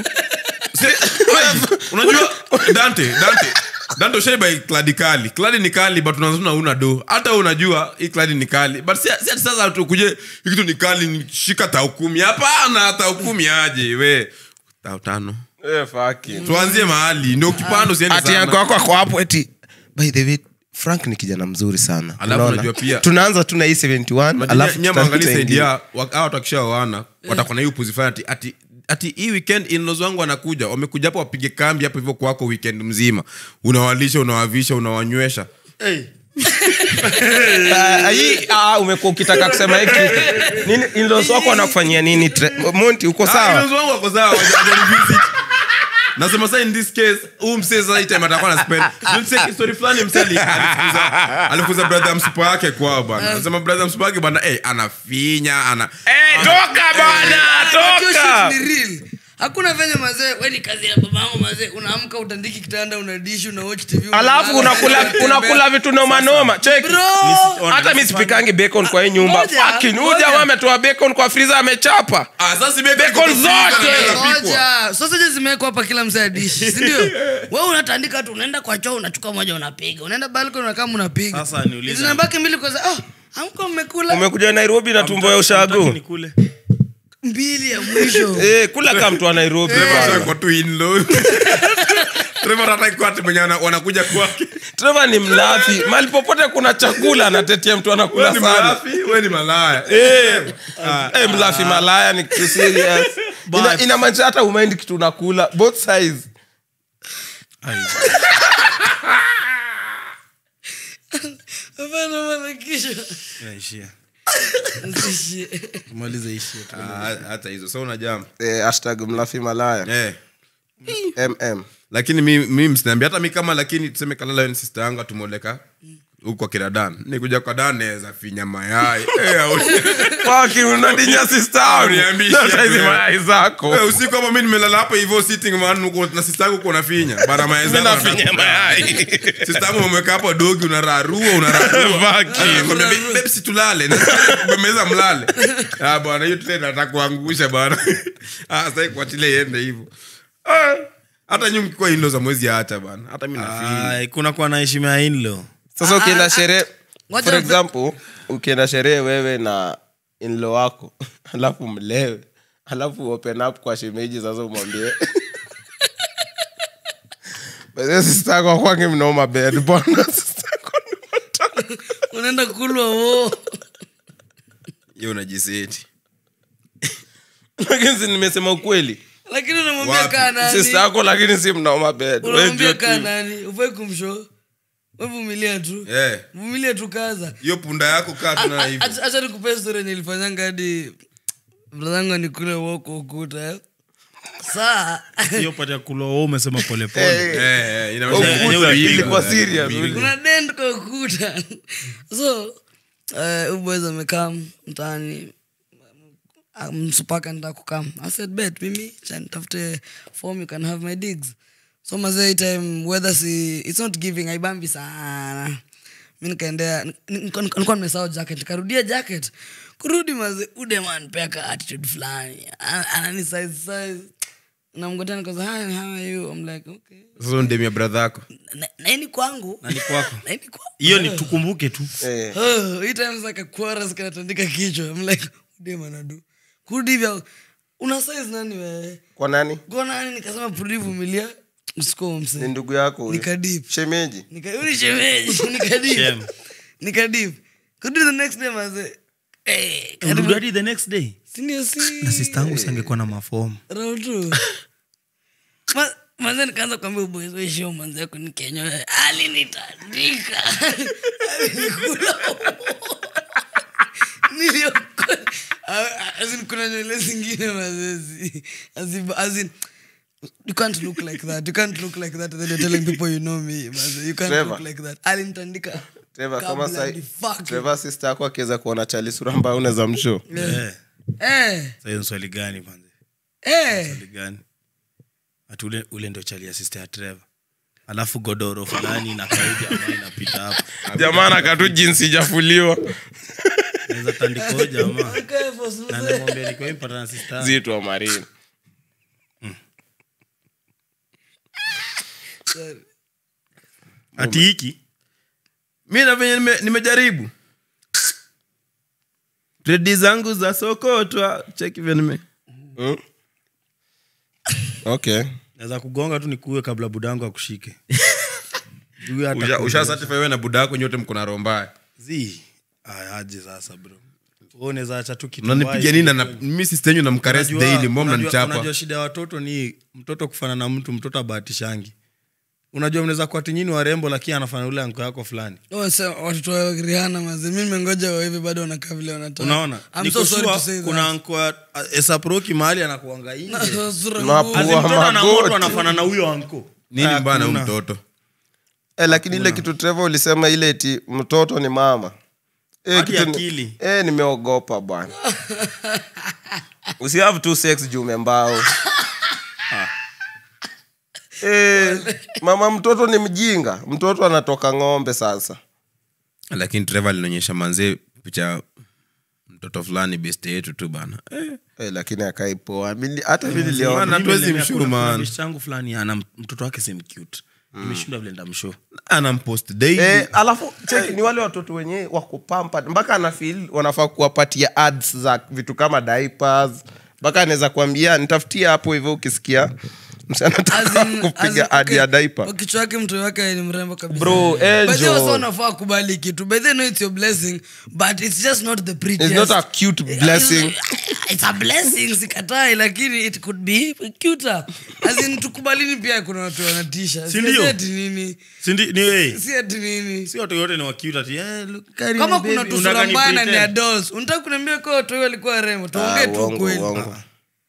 Unajua Dante, Dante. Dante ushaiba kladi kali. Kladi ni kali but unazuna una do. Hata wewe unajua hii kladi ni kali. But si si ati sasa tukuje hii kitu ni kali ni shika tao kumi. Hapana, tao kumi aje we. Tao tano. Eh, fucking. Tuanzie mahali ndio ukipanda usiende Ati sana. yanko yako ako hapo eti. By the way, Frank ni kijana mzuri sana. Alafu Unaona? unajua pia- Tunaanza tu na hii seventy one alafu nyama angalia tutaingia. saidia hao watu wakishaoana watakuwa na hiyo pozifanya ati ati ati hii weekend in-laws wangu wanakuja wamekuja hapo wapige kambi hapo hivyo kwako weekend mzima unawalisha unawavisha unawanywesha Eh. Ah, hii ah, umekuwa ukitaka kusema hiki nini in-laws wako wanakufanyia nini Tre- Monty uko Ah, sawa in-laws wangu wako sawa waja- wajanivisit. Nasema sasa in this case huu msee sasa hii time atakuwa na spend. Ndio story fulani msee ali- alifuza alifuza brother msupa wake kwao bwana. Nasema brother msupa wake bwana eh anafinya ana Eh, toka bwana, Unajua toka. shit ni real. Hakuna venye mazee, wewe ni kazi ya babangu mazee, unaamka utandiki kitanda, una dish, una watch T V. Alafu unakula unakula vitu noma noma. Check. Bro. Hata mimi sipikangi bacon kwa hii nyumba. Ngoja, Fucking huyu ngoja. jamaa ametoa bacon kwa freezer amechapa. ah sasa bacon Bacon zote. Ngoja, sausage zimewekwa hapa kila msee dish, si ndio? Wewe unatandika tu, unaenda kwa choo unachukua moja unapiga. Unaenda balcony unakaa unapiga. Sasa niulize. Zinabaki mbili kwa sababu ah, hamko mmekula Umekuja Nairobi na tumbo ya Hamtaki ushago. nikule. mbili ya mwisho. Eh, kula kama mtu wa Nairobi bwana. kwa tu in-law. Trevor hataki kwa ati mwenye wana- wanakuja kwake. Trevor ni mlafi. Mahali popote kuna chakula anatetea mtu anakula Wewe ni sana. mlafi, wewe ni malaya. Eh, eh, mlafi malaya ni kitu serious. Ina inamaanisha hata umind kitu unakula both sides. Hapana bana kisha. Yaishia. Usishie. Tumalize ishia. Ah, hata hizo. So unajam. Eh, hashtag mlafi malaya. Eh. M M. Lakini mimi mimi msiniambia hata mimi kama lakini tuseme kalala wewe ni sister yangu tumoleka huko kwa kina Dan. Nikuja kwa Dan naweza finya mayai. Eh, au Fuck you, unadinya sister yangu. Uniambie Sasa shit, hizi wewe. mayai zako. Eh, usiku hapo mimi nimelala hapa hivyo sitting man uko na sister yangu kuna finya. Bara mayai Mimi zako. nafinya mayai. Sister yangu umeweka hapo dogi unararua unararua. Fuck you. Nakwambia babe si tulale. Bemeza mlale. Ah bwana hiyo tena nataka kuangusha bwana. Ah sasa kuachilia iende hivyo. Ah hata nyinyi mkikuwa in-laws za mwezi acha bwana. Hata mimi nafeel. Ai, kuna kwa na heshima ya in-law. Sasa ukienda sherehe, Ngoja for mpe- example, ukienda sherehe wewe na in-law wako, alafu mlewe, alafu open up kwa shemeji sasa umwambie. Basi sister yako kwangi mnoma bed bwana. Sister yako ni mtana. unaenda kulwa wo Yeye unajiseti. Lakini si nimesema ukweli. lakini unamwambia Wapi? kaa nani Sister yako lakini si mnoma bed. Wewe unamwambia jua kaa tu. nani ufai kumshow wewe vumilia tu Eh. vumilia tu kaza Hiyo punda yako kaa tu na hivyo. Acha acha nikupe story nilifanyanga hadi brother nikule woko ukuta eh. saa Hiyo pati ya kulwa wewe umesema pole pole. Eh, Eh, eh, Ukuta, inaonyesha ilikuwa serious. kuna dent kwa ukuta so uh, uboys amekaa mtaani msupaka nita kukam I said bet mimi cha nitafute form you can have my digs so mazee time weather si it's not giving aibambi sana mimi nikaendea nilikuwa nimesahau jacket nikarudia jacket kurudi mazee ude man peka attitude fulani anani size size namgotea nikaza hi how are you I'm like okay Sasa ndemi ya brother yako. Na- naini kwangu Nani kwako? naini kwangu Hiyo ni tukumbuke tu. Eh. oh hii time saka chorus kanatandika kichwa I'm like dem anadu kurudi hivyo una size nani wewe Kwa nani? kwa nani nikasema prudi vumilia usiko Ni mse ndugu yako huyo. nikadip Shemeji. nikayuri shemeji nikadip Shem. nikadip kurudi the next day maze eh karibu Urudi the next day. sindio si Na sister yangu sangekuwa na mafomu. Rautu. Ma manze nikaanza kuambia uboys wewe show manze yako ni Kenya wewe. Alinitandika. Alinikula. Nilio azin kuna nywele zingine mazezi. Azin azin you can't look like that. You can't look like that and then you're telling people you know me. Maze. You can't Trevor. look like that. Alinitandika. Trevor kama Kabla sai. ni fuck. Trevor sister yako akiweza kuona chali sura ambayo unaweza mshow. Eh. Eh. Sasa hiyo swali gani kwanza? Eh. Swali gani? Ati ule ule ndio chali ya sister ya Trevor. Alafu godoro fulani na kaidi ambayo inapita hapo. Jamaa anakatu jinsi jafuliwa. Naweza tandiko jamaa. Okay, for so- Na nimwambia niko impata na sister. Zitu wa Marine. Sorry. Ati hiki Mimi na venye nime- nimejaribu. Trade zangu za sokotwa check vile nime. Hmm? Okay. naweza kugonga tu nikuue kabla budangu akushike. Huyu hata Usha, usha kuongea. certify wewe na buda yako nyote mko na roho mbaya. Zi. Aya, aje sasa bro. Wewe unaweza acha tu kitu. Mnanipiga nini na mimi sister yenu namkarest Unajua- daily mbona unajua- mnanichapa? Unajua shida ya watoto ni mtoto kufana na mtu, mtoto abahatishangi. Unajua mnaweza kuwa tinyini warembo lakini anafanya ule anko yako fulani. Oh, so, watoto wa Rihanna mazi mimi nimengoja wa hivi bado wanakaa vile wanataka. Unaona? I'm Niko so sorry sure to say kuna that. anko Esaproki mahali anakuanga nje. Na sura Mapu- ngumu. Azi mtoto ana magoti. moto anafana na huyo anko. Nini Ah, mbana huyu kuna- mtoto? Eh, lakini ile kitu Trevor ulisema ile eti mtoto ni mama. Eh, Hadi kitu ni- akili. Eh, nimeogopa bwana. Usi have two sex jume mbao. Eh, mama mtoto ni mjinga. Mtoto anatoka ng'ombe sasa. Lakini Trevor alinionyesha manze picha mtoto fulani best yetu tu bana. Eh, Eh, lakini akai poa. Mimi hata mimi Maana niliona. hatuwezi Mimi mshuru, kuna- kuna man. bishi yangu fulani ana mtoto wake sim cute. Nimeshinda vile ndamshow. anampost daily. Eh, alafu check ni wale watoto wenyewe wako pampered mpaka ana feel wanafaa kuwapatia ads za vitu kama diapers. Mpaka anaweza kuambia nitafutia hapo hivyo ukisikia msichana As anataka in- as in, kupiga ad okay, ya diaper. kwa kichwa yake mtu wake ni mrembo kabisa. Bro, By the way, angel. wasa wanafaa kubali kitu. By the way, no, it's your blessing, but it's just not the prettiest. It's not a cute blessing. It's a blessing, sikatai, lakini it could be cuter. As in, tukubalini pia kuna watu wanatisha. Si ndio? Si ati nini. Si ndi ni wewe. Si ati nini. Si watu wote ni wa cute ati eh look Karen, Kama baby, kuna unataka tusura ni mbaya na ni pretend. adults, unataka kuniambia kwa watu walikuwa rembo. Ah, Tuongee tu uongo, kweli. uongo.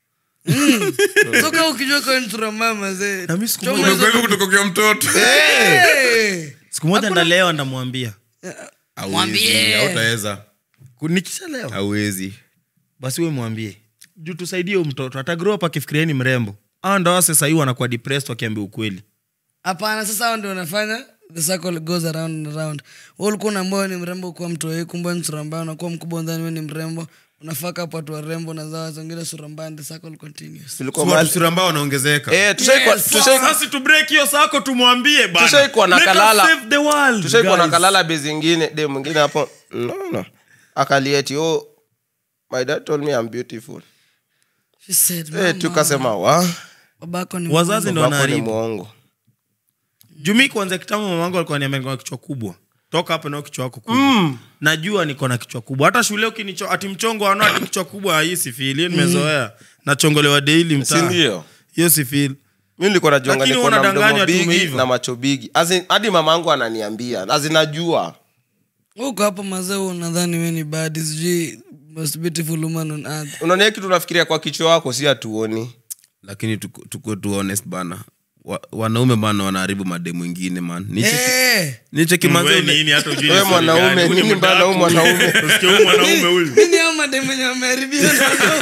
Soka ukijua kwa ni tusura mbaya mazee. Na mimi siku Choma moja- hizo- Umekuwa hivyo kutoka kwa mtoto. Hey! Siku moja ndalewa ndamwambia. Mwambie. Hautaweza. Nikishalewa. Hauwezi. Basi wewe mwambie. Juu tusaidie huyo mtoto. Ata grow up akifikiria ni mrembo. Hao ndio wase sasa hivi wanakuwa depressed wakiambia ukweli. Hapana, sasa hao ndio wanafanya the circle goes around and around. Wewe ulikuwa unaambiwa ni mrembo kwa mtu wewe, kumbe ni sura mbaya, unakuwa mkubwa ndani wewe ni mrembo. Unafaka hapo watu warembo na zao zingine sura mbaya, the circle continues. Tulikuwa Watu mahali sura ambao wanaongezeka. eh tushaikuwa Yes, tushaikuwa Sasa tu break hiyo sako tumwambie bana. Tushaikuwa na Let us kalala. save the world. tushaikuwa na guys. kalala base zingine de mwingine hapo no no akalieti oh my dad told me I'm beautiful She said, eh "Mama, tukasema wa babako ni Wazazi ndio wako ni wanaharibu. muongo Jumi kwanza kitambo mamangu alikuwa ananiambia niko kichwa kubwa. Toka hapa na kichwa chako kubwa. Mm. Najua niko na kichwa kubwa. Hata shule ukinicho ati mchongo wana ati kichwa kubwa hii si feel. Hiyo nimezoea. Nachongolewa daily mtaa. si ndio Hiyo si feel. mimi nilikuwa najonga Lakini niko na unadanganywa mdomo tu bigi umeiva. na macho bigi as in hadi mamangu ananiambia as in najua Uko hapo mazee unadhani wewe ni bad, sijui most beautiful woman on earth. unaona kitu unafikiria kwa kichwa wako si atuoni Lakini tuko tuko tu honest bana. Wa, wanaume bana wanaharibu mademu wengine man. Niche Eh, niche kimanze Wewe ule. nini hata ujui. wewe mwanaume nini mbana huyu mwanaume Usikie huyu mwanaume huyu. mimi au mademu wenye wameharibia na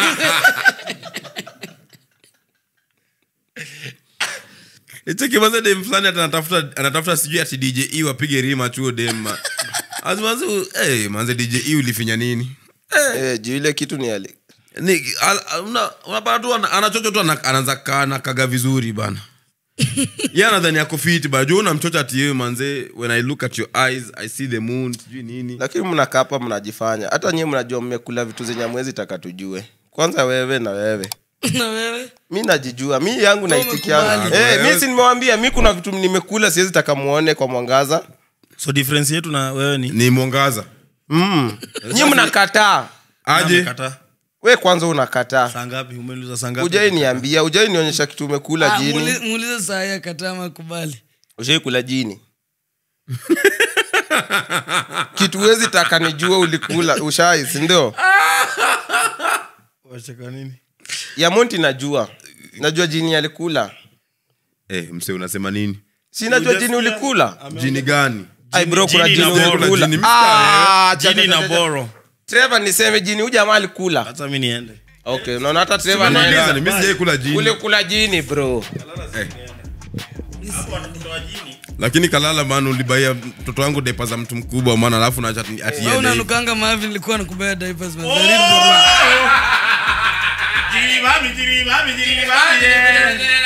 Niche kimanze dem fulani hata anatafuta anatafuta sijui ati D J E wapige rima chuo dem. man. Azimanze eh manze D J E ulifinya nini? eh juu ile kitu ni ali Ni al- al- una unapata tu ana- anachocho tu ana- anaanza kana kaga vizuri bana. Yeye anadhani yako fit ba juu unamchocha ati yeye manze when I look at your eyes I see the moon sijui nini. lakini mnakaa hapa mnajifanya hata nyinyi mnajua mmekula vitu zenye mwezi taka tujue kwanza wewe na wewe na wewe. mi najijua mi yangu naitikia umekubali. eh mi si nimewambia mi kuna vitu nimekula siwezi taka muone kwa mwangaza So difference yetu na wewe ni Ni mwangaza. mm. nyinyi mnakataa Aje. Amekata. we kwanza unakataa Saa ngapi? Umeuliza saa ngapi? ujai niambia ujai nionyesha kitu umekula Ah, jini muuli- muulize saa hii akataa makubali. ujai kula jini kitu wezi taka nijua ulikula ushai sindio Wacheka nini? ya monti najua najua jini alikula Eh mse unasema nini? si najua jini Hujasikia? ulikula Jini gani? ai bro kuna jini jini na boro. ulikula Jini ah cha- Jini cha- na cha- boro. Trevor niseme jini huyu jamaa alikula Hata mimi niende. okay unaona hata Trevor Jini naenda gani? Mimi sijai kula jini. ule kula jini bro Eh. Lakini kalala man ulibaia mtoto wangu depa za mtu mkubwa maana alafu naacha ati ati Wewe yeye. unanukanga mavi, nilikuwa nakubeba diapers man. Jiri mami, jiri mami, jiri mami.